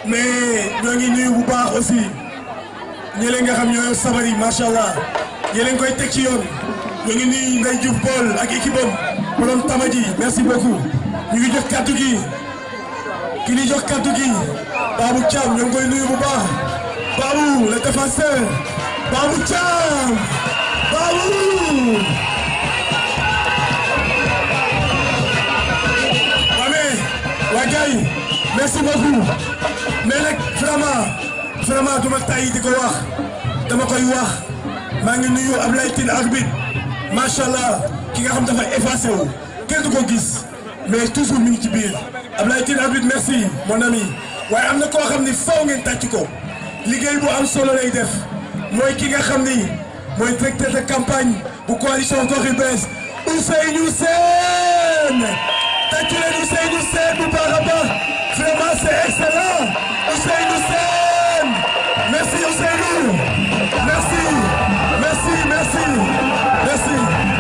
mais ñoo ngi nuyu bu baax aussi ñi nga xam ñoo sabar yi macha allah ñi leen koy teg ci yoon ñoo ngi nuyu Ndeye Diouf Paul ak équipe am borom Tamaji merci beaucoup ñu ngi jox kàddu gi ki ni jox kàddu gi Babou Thiam ñoo ngi koy nuyu bu baax Babou le défenseur Babou Thiam Babou waa gars yi merci beaucoup mais nag vraiment vraiment duma tay di ko wax dama koy wax maa ngi nuyu Ablaye Tine arbitre macha allah ki nga xam dafa effacé wu kenn du ko gis mais toujours mi ngi ci biir Ablaye Tine arbitre merci mon ami waaye am na koo xam ni faw ngeen tàcc ko liggéey bu am solo lay def mooy ki nga xam ni mooy directeur de campagne bu coalition Gox Yu Bees Ousseynou Sène tàccu leen Ousseynou Sène bu baax a baax vraiment c'est excellent Ousseynou Sène merci Ousseynou merci merci merci merci.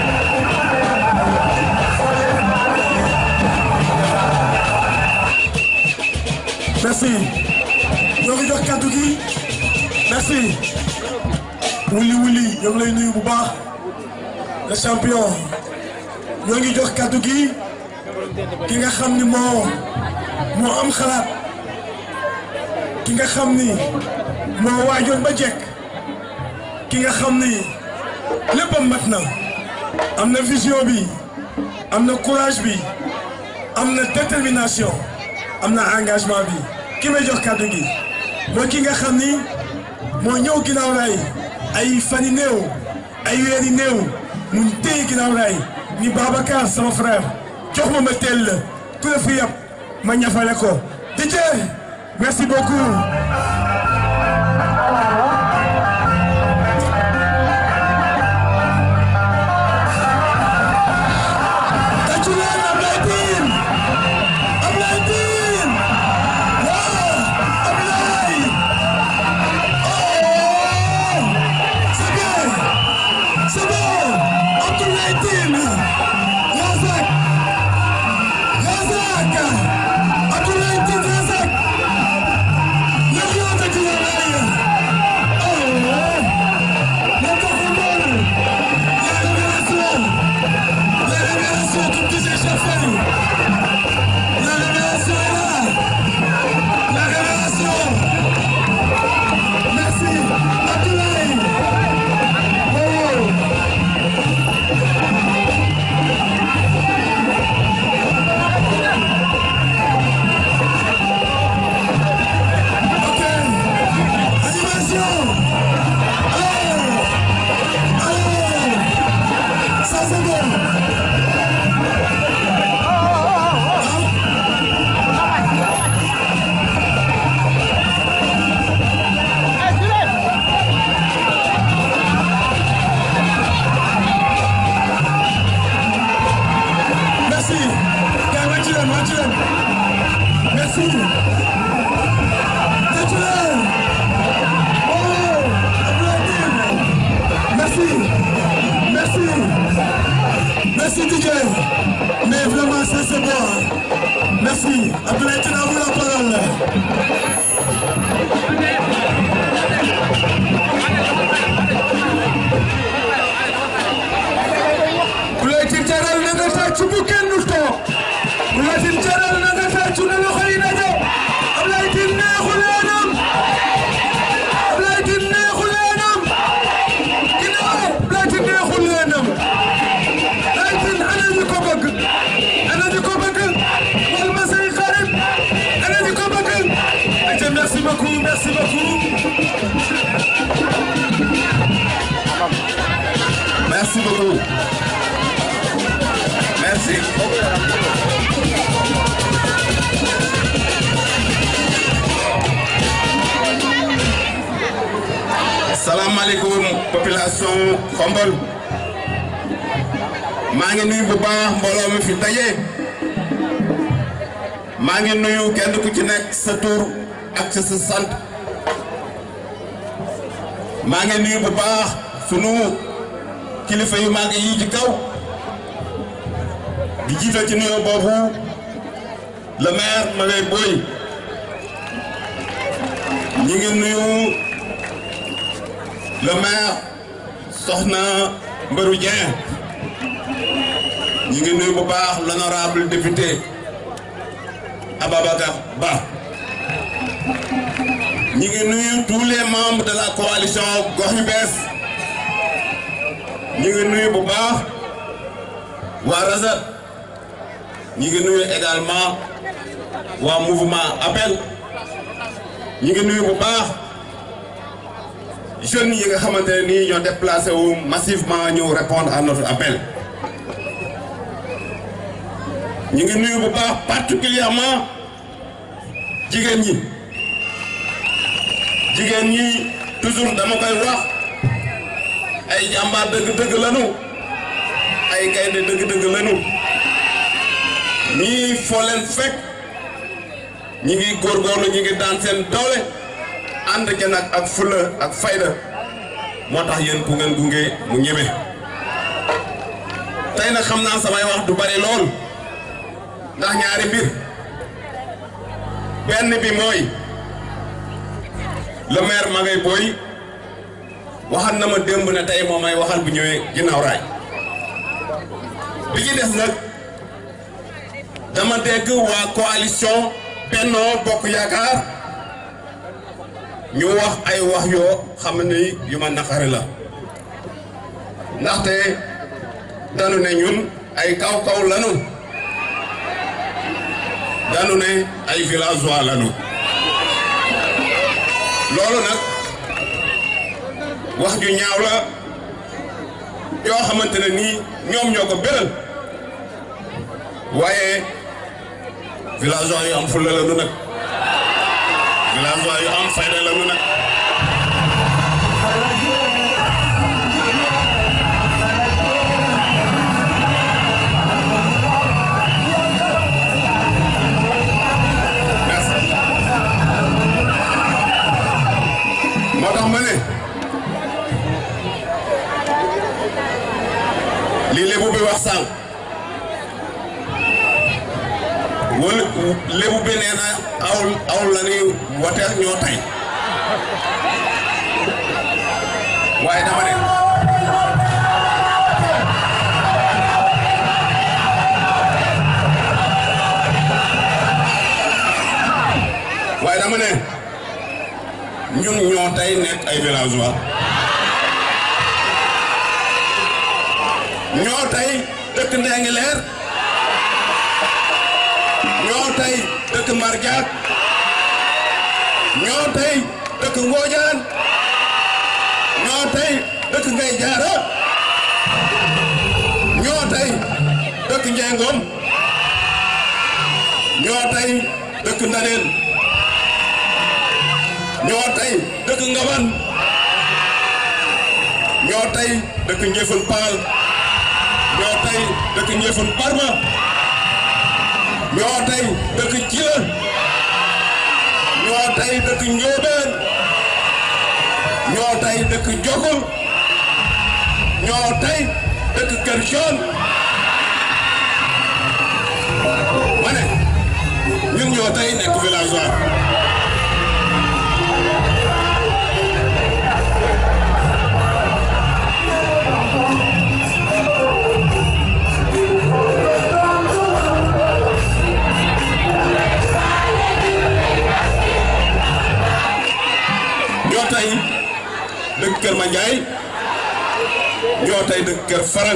merci ñoo ngi jox kàddu gi merci wuli wuli ñoo ngi lay nuyu bu baax le champion ñoo ngi jox kàddu gi ki nga xam ni moo moo am xalaat ki nga xam ni moo waajoon ba jekk ki nga xam ni léppam mat na am na vision bi am na courage bi am na détermination am na engagement bi ki may jox kàddu gi mooy ki nga xam ni moo ñëw ginnaaw raay ay fan yi néew ay weer yi néew mun téye ginnaaw raay ni Babacar sama frère jox ma ma teel la ku la fi yab ma ñafale ko D J merci beaucoup. Merci D J, mais vraiment ça c'est bon. Merci. Abdoulaye Tine à vous la parole. Abdoulaye Tine jaral na nga tàcc bu kenn du toog. Abdoulaye Tine jaral na nga tàcc na loxo yi daje. Abdoulaye Tine neexu leenam. Abdoulaye Tine neexu leenam. Ginnaaw Abdoulaye Tine neexu leenam. Merci beaucoup, merci beaucoup. Merci beaucoup. Merci. Salam alaikum, population Khombole. maa ngi nuyu bu baax mbooloo mi fi daje. maa ngi nuyu kenn ku ci nekk sa tur ak sa sant. maa ngi nuyu bu baax sunu kilifa yu mag yi ci kaw di jiital ci nuyoo boobu le maire Magaye Boye ñi ngi nuyu le maire Soxna Mbarou Dieng ñi ngi nuyu bu baax l'honorable député Ababacar Ba ñi ngi nuyu tous les membres de la coalition Gox Yu Bees ñi ngi nuyu bu baax waa Razat ñi ngi nuyu également waa mouvement Appel ñi ngi nuyu bu baax jeunes yi nga xamante ne nii ñoo déplacé wu massivement ñëw répondre à notre appel ñi ngi nuyu bu baax particulièrement jigéen ñi jigéen ñi toujours dama koy wax ay jàmbaar dëgg-dëgg lanu ay gaynde dëgg-dëgg lanu ñii foo leen fekk ñi ngi góorgóorlu ñi ngi daan seen doole ànd ca nag ak fula ak fayda moo tax yéen ku ngeen gunge mu ñeme tey nag xam naa samay wax du bari lool ndax ñaari mbir benn bi mooy le maire Magaye Boye waxal na ma démb ne tey moo may waxal bu ñëwee ginnaaw raay bi ci des nag dama dégg waa coalition Benno Bokk Yaakaar ñu wax ay wax yoo xam ni yu ma naqari la ndaxte danu ne ñun ay kaw-kaw lanu danu ne ay villageois lanu loolu nag wax ju ñaaw la yoo xamante ne nii ñoom ñoo ko béral waaye villageois yu am fulla la nu nag villageois yu am fayda la nu nag moo tax ma ne lii lébu bi wax sànq wala lébu bi nee na aw aw la ni wateer ñoo tay waaye dama ne waaye dama ne ñun ñoo tay nekk ay villageois ñoo tay dëkk Ndingler ñoo tay dëkk Mardiak ñoo tay dëkk Ngodiane ñoo tay dëkk Ngay Jaara ñoo tay dëkk Njengom ñoo tay dëkk Ndaneen ñoo tay dëkk Ngaban ñoo tay dëkk Njëfun Paal ñoo tay dëkk Njëfun Barma ñoo tay dëkk Thiel ñoo tay dëkk Ndiobène ñoo tay dëkk Diokoul ñoo tay dëkk Kër Thione ma ne ñun ñoo tay nekk villageois ñoo tay dëkk Kër Mandiaye ñoo tay dëkk Kër Farang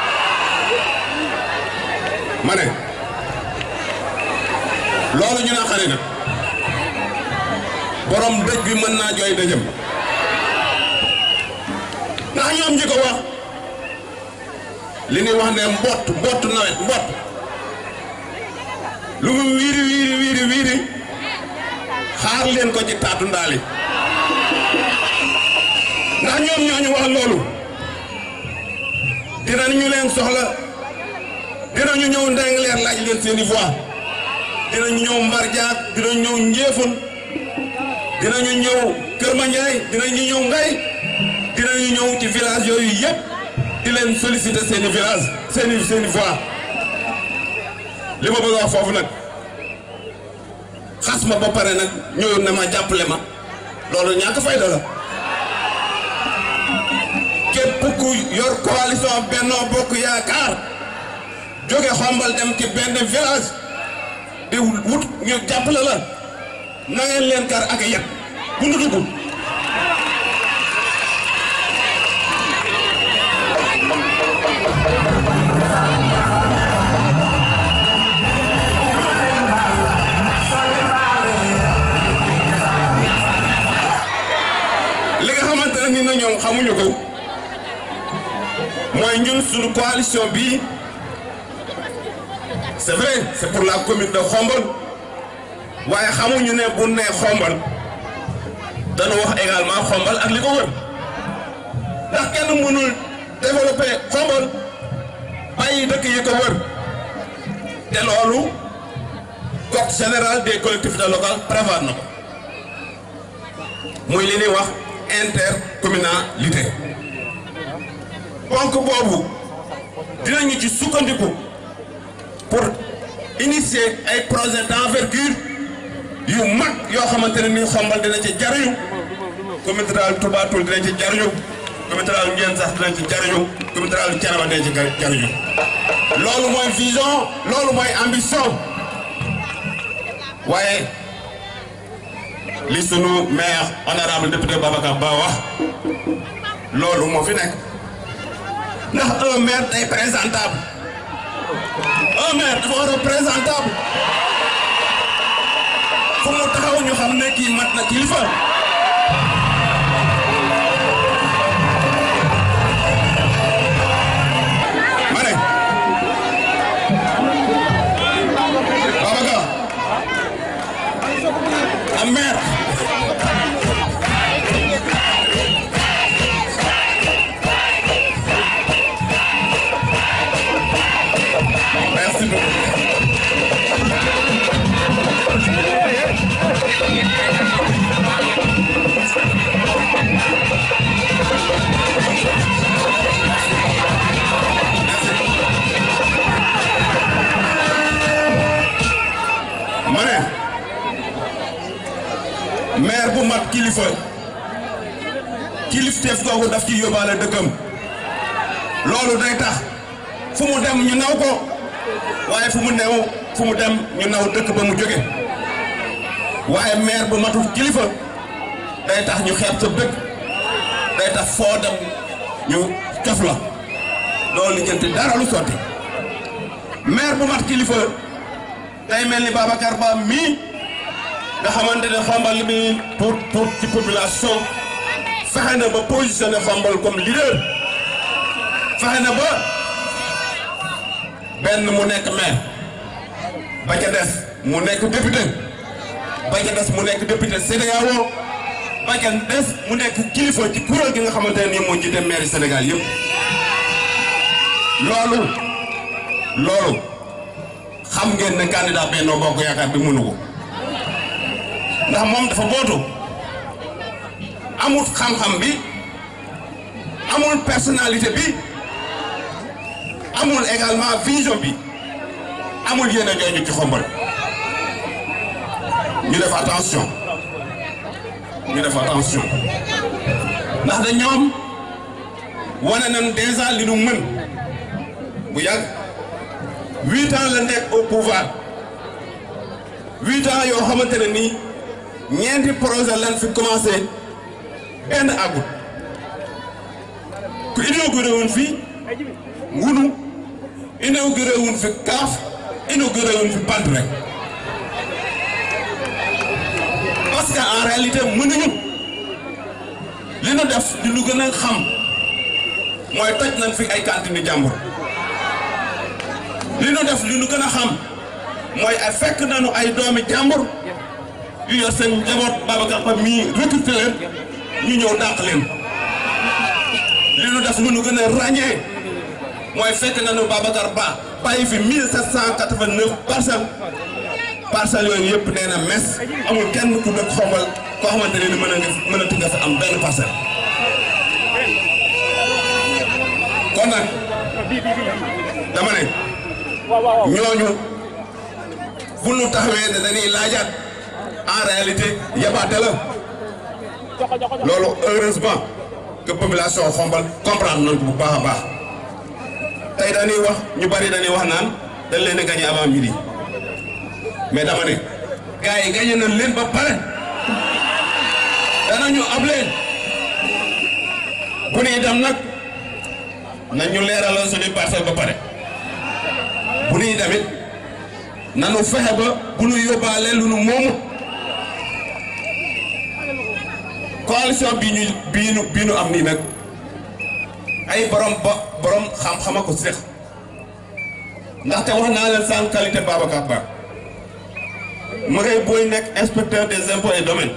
ma ne loolu ñu naa xale nag borom dëj bi mën naa jooy dëjëm ndax ñoom ñi ko wax li ñuy wax ne mbott mbott nawet mbott lu mu wiiri wiiri wiiri wiiri xaar leen ko ci taatu ndaali ndax ñoom ñoo ñu wax loolu dinañu leen soxla dinañu ñëw Ndingler laaj leen seeni voix dinañu ñëw Mardiak dinañu ñëw Njéefun dinañu ñëw Kër Mandiaye dinañu ñëw Ngay dinañu ñëw ci village yooyu yëpp di leen solliciter seeni village seeni seeni voix li ma bëgg a wax foofu nag xas ma ba pare nag ñëw na ma jàppale ma loolu ñàkk fayda la képp ku yor coalition Benno Bokk Yaakaar jóge Xombal dem ci benn village di wut ñu jàppale la na ngeen leen kar ak yet bu nu dugg li nga xamante ne ni na ñoom xamuñu ko mooy ñun suñu coalition bii c'est vrai c'est pour la commune de Xombol waaye xamuñu ne bu ne Xombol dana wax également Xombol ak li ko wër ndax kenn mënul développer Xombol bàyyi dëkk yi ko wër te loolu code général des collectivités locales prévoir na ko muy li ñuy wax intercommunalité donc boobu dinañu ci sukkandiku pour initier ay projet d'envergure yu mag yoo xamante ne ni Xombal dina ci jariñu commune rurale Touba Toul dina ci jariñu commune rurale Ndiène sax dina ci jariñu commune rurale Thiénaba dina ci jariñu loolu mooy vision loolu mooy ambition waaye li sunu maire honorable député Babacar Ba wax loolu moo fi nekk ndax un maire day présentable un maire dafa war a présentable fu mu taxaw ñu xam ne kii mat na kilifa ma ne Babacar am maire merci beaucoup. ma ne maire bu mat kilifa kilifteef googu daf ci yóbbaale dëkkam loolu day tax fu mu dem ñu naw ko waaye fu mu new fu mu dem ñu naw dëkk ba mu jóge waaye maire bu matul kilifa day tax ñu xeeb sa dëkk day tax foo dem ñu cof la doo lijjanti dara lu sotti maire bu mat kilifa day mel ni Babacar Ba mii nga xamante ne Xombal li muy tuut tuut ci population fexe na ba positionné Xombal comme leader fexe na ba benn mu nekk maire ba ca des mu nekk député ba ca des mu nekk député C E D E A O ba ca des mu nekk kilifa ci kuréel gi nga xamante ne nii moo jiite maire Sénégal yëpp loolu loolu xam ngeen ne candidat Benno Bokk Yaakaar bi mënu ko ndax moom dafa bootu amul xam-xam bi amul personnalité bi amul également vision bi amul yéen a jooju ci Xombal ñu def attention ñu def attention ndax da ñoom wane nañ déjà li nu mën bu yàgg huit ans la nekk au pouvoir huit ans yoo xamante ne nii ñeenti projet lan fi commencé benn àggut ku inauguré woon fii ngunu inauguré woon fi kaaf inauguré woon fi pant rek parce que en réalité mënuñu li nu def di lu gën a xam mooy toj nañ fi ay cantine jàmbur li nu def li nu gën a xam mooy ay fekk nañu ay doomi jàmbur yu yor seen njaboot Babacar Ba mii recruté leen ñu ñëw dàq leen li nu def lu nu gën a ràññee mooy fekk nañu Babacar Ba bàyyi fi mille sept cent quatre-vingt-neuf parcelles parcelles yooyu yëpp nee na mes amul kenn ku dëkk Xombal koo xamante ne ni mën a mën a tugga fi am benn parcelle kon nag dama ne ñooñu bu nu taxawee ne dañuy laajaat en réalité yabaate la loolu heureusement que population Xombal comprendre nañ ko bu baax a baax tey dañuy wax ñu bari dañuy wax naan dañ leen a gagné avant midi mais dama ne gars yi gagné nañ leen ba pare danañu ab leen bu ñuy dem nag nañu leeralal suñu parcelle ba pare bu ñuy demit nanu fexe ba bu ñu yóbbaale lu nu moomu coalition bii ñu bii nu bii nu am nii nag ay borom ba borom xam-xama ko seex ndaxte wax naa leen sans qualité Babacar Ba ma ngay booy nekk inspecteur des impôts et domaines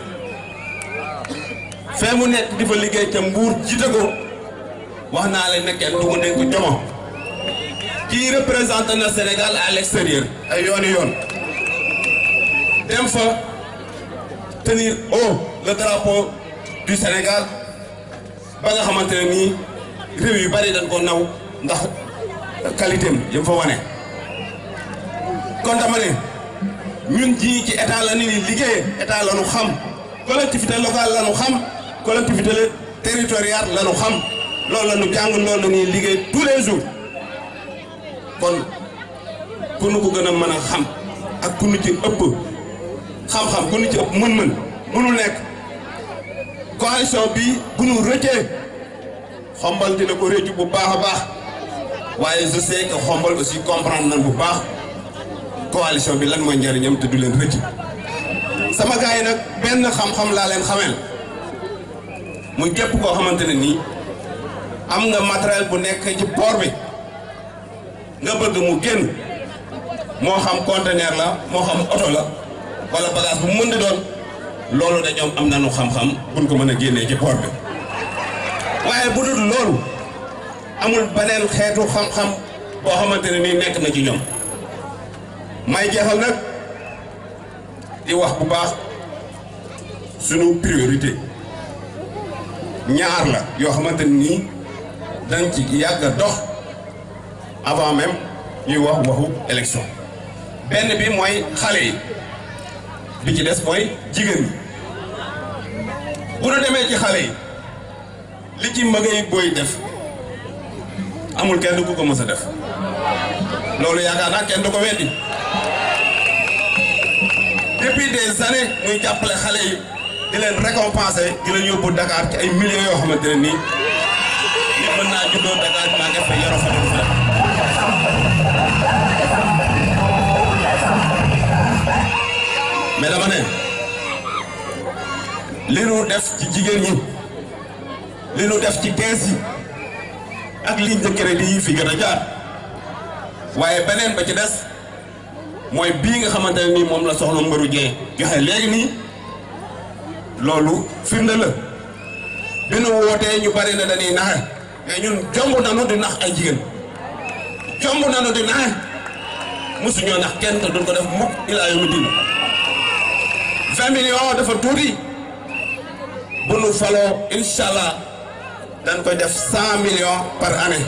fee mu nekk di fa liggéey te Mbuur jiite ko wax naa leen ne kenn du ko dénk jomo kii représente na Sénégal à l'extérieur ay yooni yoon dem fa tenir haut le drapeau du Sénégal ba nga xamante ne nii réew yu bari dañ ko naw ndax qualité am yëm fa wane kon dama ne ñun ji ci état la ni liggéey état la ñu xam collectivité locale la ñu xam collectivité territoriale la ñu xam loolu la ñu jàng loolu la ñuy liggéey tous les jours kon ku nu ko gën a mën a xam ak ku nu ci ëpp xam-xam ku nu ci ëpp mën-mën mënul nekk coalition bi bu nu rëccee Xombal dina ko rëccu bu baax a baax waaye je sais que Xombal aussi comprendre nañ bu baax coalition bi lan mooy njëriñam te du leen rëcc sama gars yi nag benn xam-xam laa leen xameel muy képp koo xamante ne nii am nga matériel bu nekk ci port bi nga bëgg mu génn moo xam conteneur la moo xam oto la wala bagage bu mën di doon loolu de ñoom am nañu xam-xam buñ ko mën a génnee ci port bi waaye bu dul loolu amul beneen xeetu xam-xam boo xamante ne nii nekk na ci ñoom may jeexal nag di wax bu baax sunu priorité ñaar la yoo xamante ne nii dañ ci yàgg a dox avant même ñuy wax waxu élection benn bi mooy xale yi bi ci des mooy jigéen ñi bu nu demee ci xale yi li ci Magaye Boye def amul kenn ku ko mës a def loolu yaakaar naa kenn du ko weddi depuis des années muy jàppale xale yi di leen récompenser di leen yóbbu Dakar ci ay millions yoo xamante ne nii nit mën naa juddoo Dakar maa ngi fa yoroo fa dem fa mais dama ne li nu def ci jigéen ñi li nu def ci kees yi ak ligne de crédit yi fi gën a jaar waaye beneen ba ci des mooy bii nga xamante ne nii moom la soxna Mbarou Dieng joxe léegi nii loolu firnde la bi nu wootee ñu bari na dañuy naxe mais ñun jomb nanu di nax ay jigéen jomb nanu di naxe mosuñoo nax kenn te duñ ko def mukk ilaa yawmi diin vingt millions dafa tuuti bu nu faloo incha allah dañ koy def cent millions par année.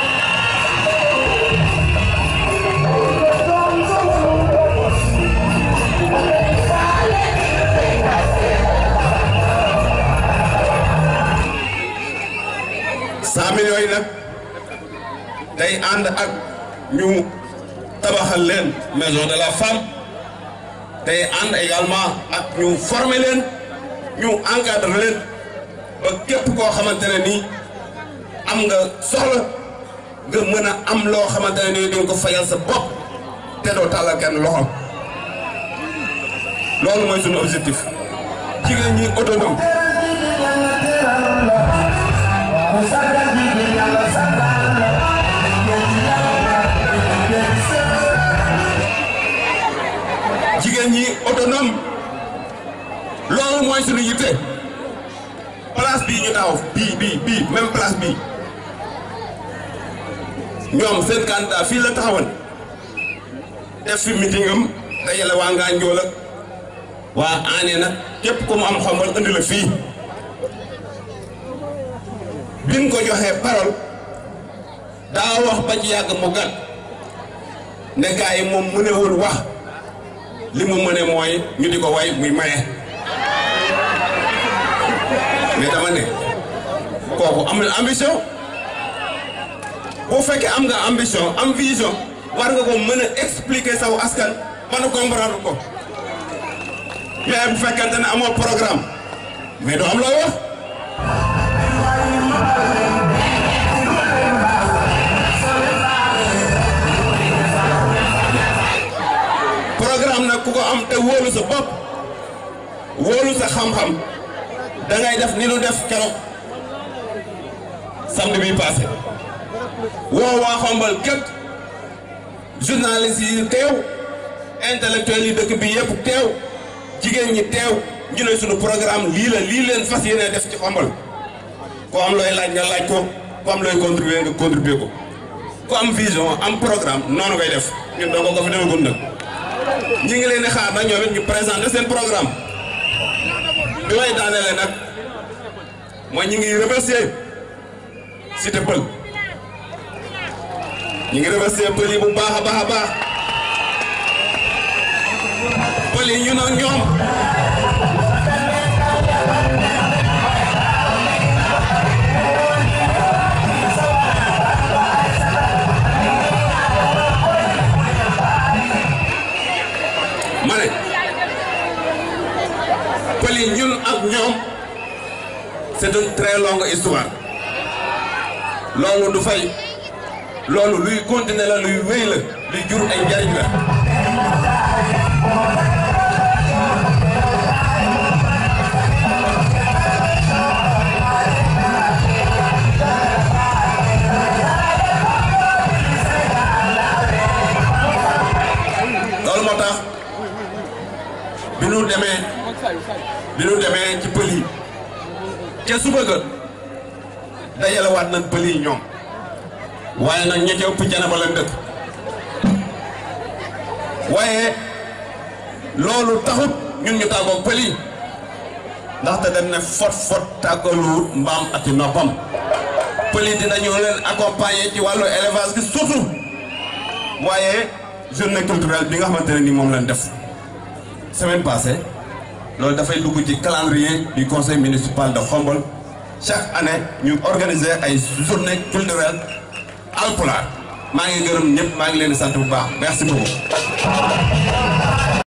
cent millions yi nag day ànd ak ñu tabaxal leen maison de la femme day ànd également ak ñu former leen ñu encadrer leen ba képp koo xamante ne nii am nga soxla nga mën a am loo xamante ne nii di nga ko fayal sa bopp te doo tàllal kenn loxo loolu mooy suñu objectif jigéen ñi autonome. jigéen ñi autonome loolu mooy suñu yitte place bii ñu taxaw bii bii bii même place bii ñoom seen candidat fii la taxawoon def fi meeting am dajale waa Nganjoola waa Ané nag képp ku mu am Xombal indi la fii biñ ko joxee parole daa wax ba ci yàgg mu gàtt ne gaa yi moom mënewul wax li mu mëne mooy ñu di ko way muy maye mais dama ne kooku amul ambition bu fekkee am nga ambition am vision war nga ko mën a expliquer saw askan mën a comprendre ko mais bu fekkente ne amoo programme mais doo am looy wax. programme nag ku ko am te wóolu sa bopp wóolu sa xam-xam da ngay def ni nu def keroog samedi bi passé woo waa Xombal képp journaliste yi teew intellectuel yi dëkk bi yëpp teew jigéen ñi teew ñu ne suñu programme lii la lii leen fas yéene def ci Xombal ku am looy laaj nga laaj ko ku am looy contribuer nga contribuer ko ku am vision am programme noonu ngay def ñun doo ko fi demagum nag ñi ngi leen di xaar nag ñoom it ñu présenter seen programme bi may daanelee nag mooy ñi ngi remercier Cité Pël ñi ngi remercier pël yi bu baax a baax a baax pël yi ñu nag ñoom ma ne pël yi ñun ak ñoom c'est une très longue histoire loolu du fay loolu luy continuer la luy wéy la luy jur ay njariñ la loolu moo tax bi nu demee bi nu demee ci pël yi ca suba ga dajalewaat nañ pël yi ñoom waaye nag ña ca ëpp Thiénaba lañ dëkk waaye loolu taxut ñun ñu tàggoog pël yi ndaxte dañ ne fot fot tàggalu mbaam ak i noppam pël yi dinañu leen accompagner ci wàllu élevage gi surtout waaye journée culturelle bi nga xamante ne ni moom lañ def semaine passée loolu dafay dugg ci calendrier du conseil municipal de Khombole chaque année ñu organiser ay journée culturelle alpulaar maa ngi gërëm ñëpp maa ngi leen di sant bu baax merci beaucoup.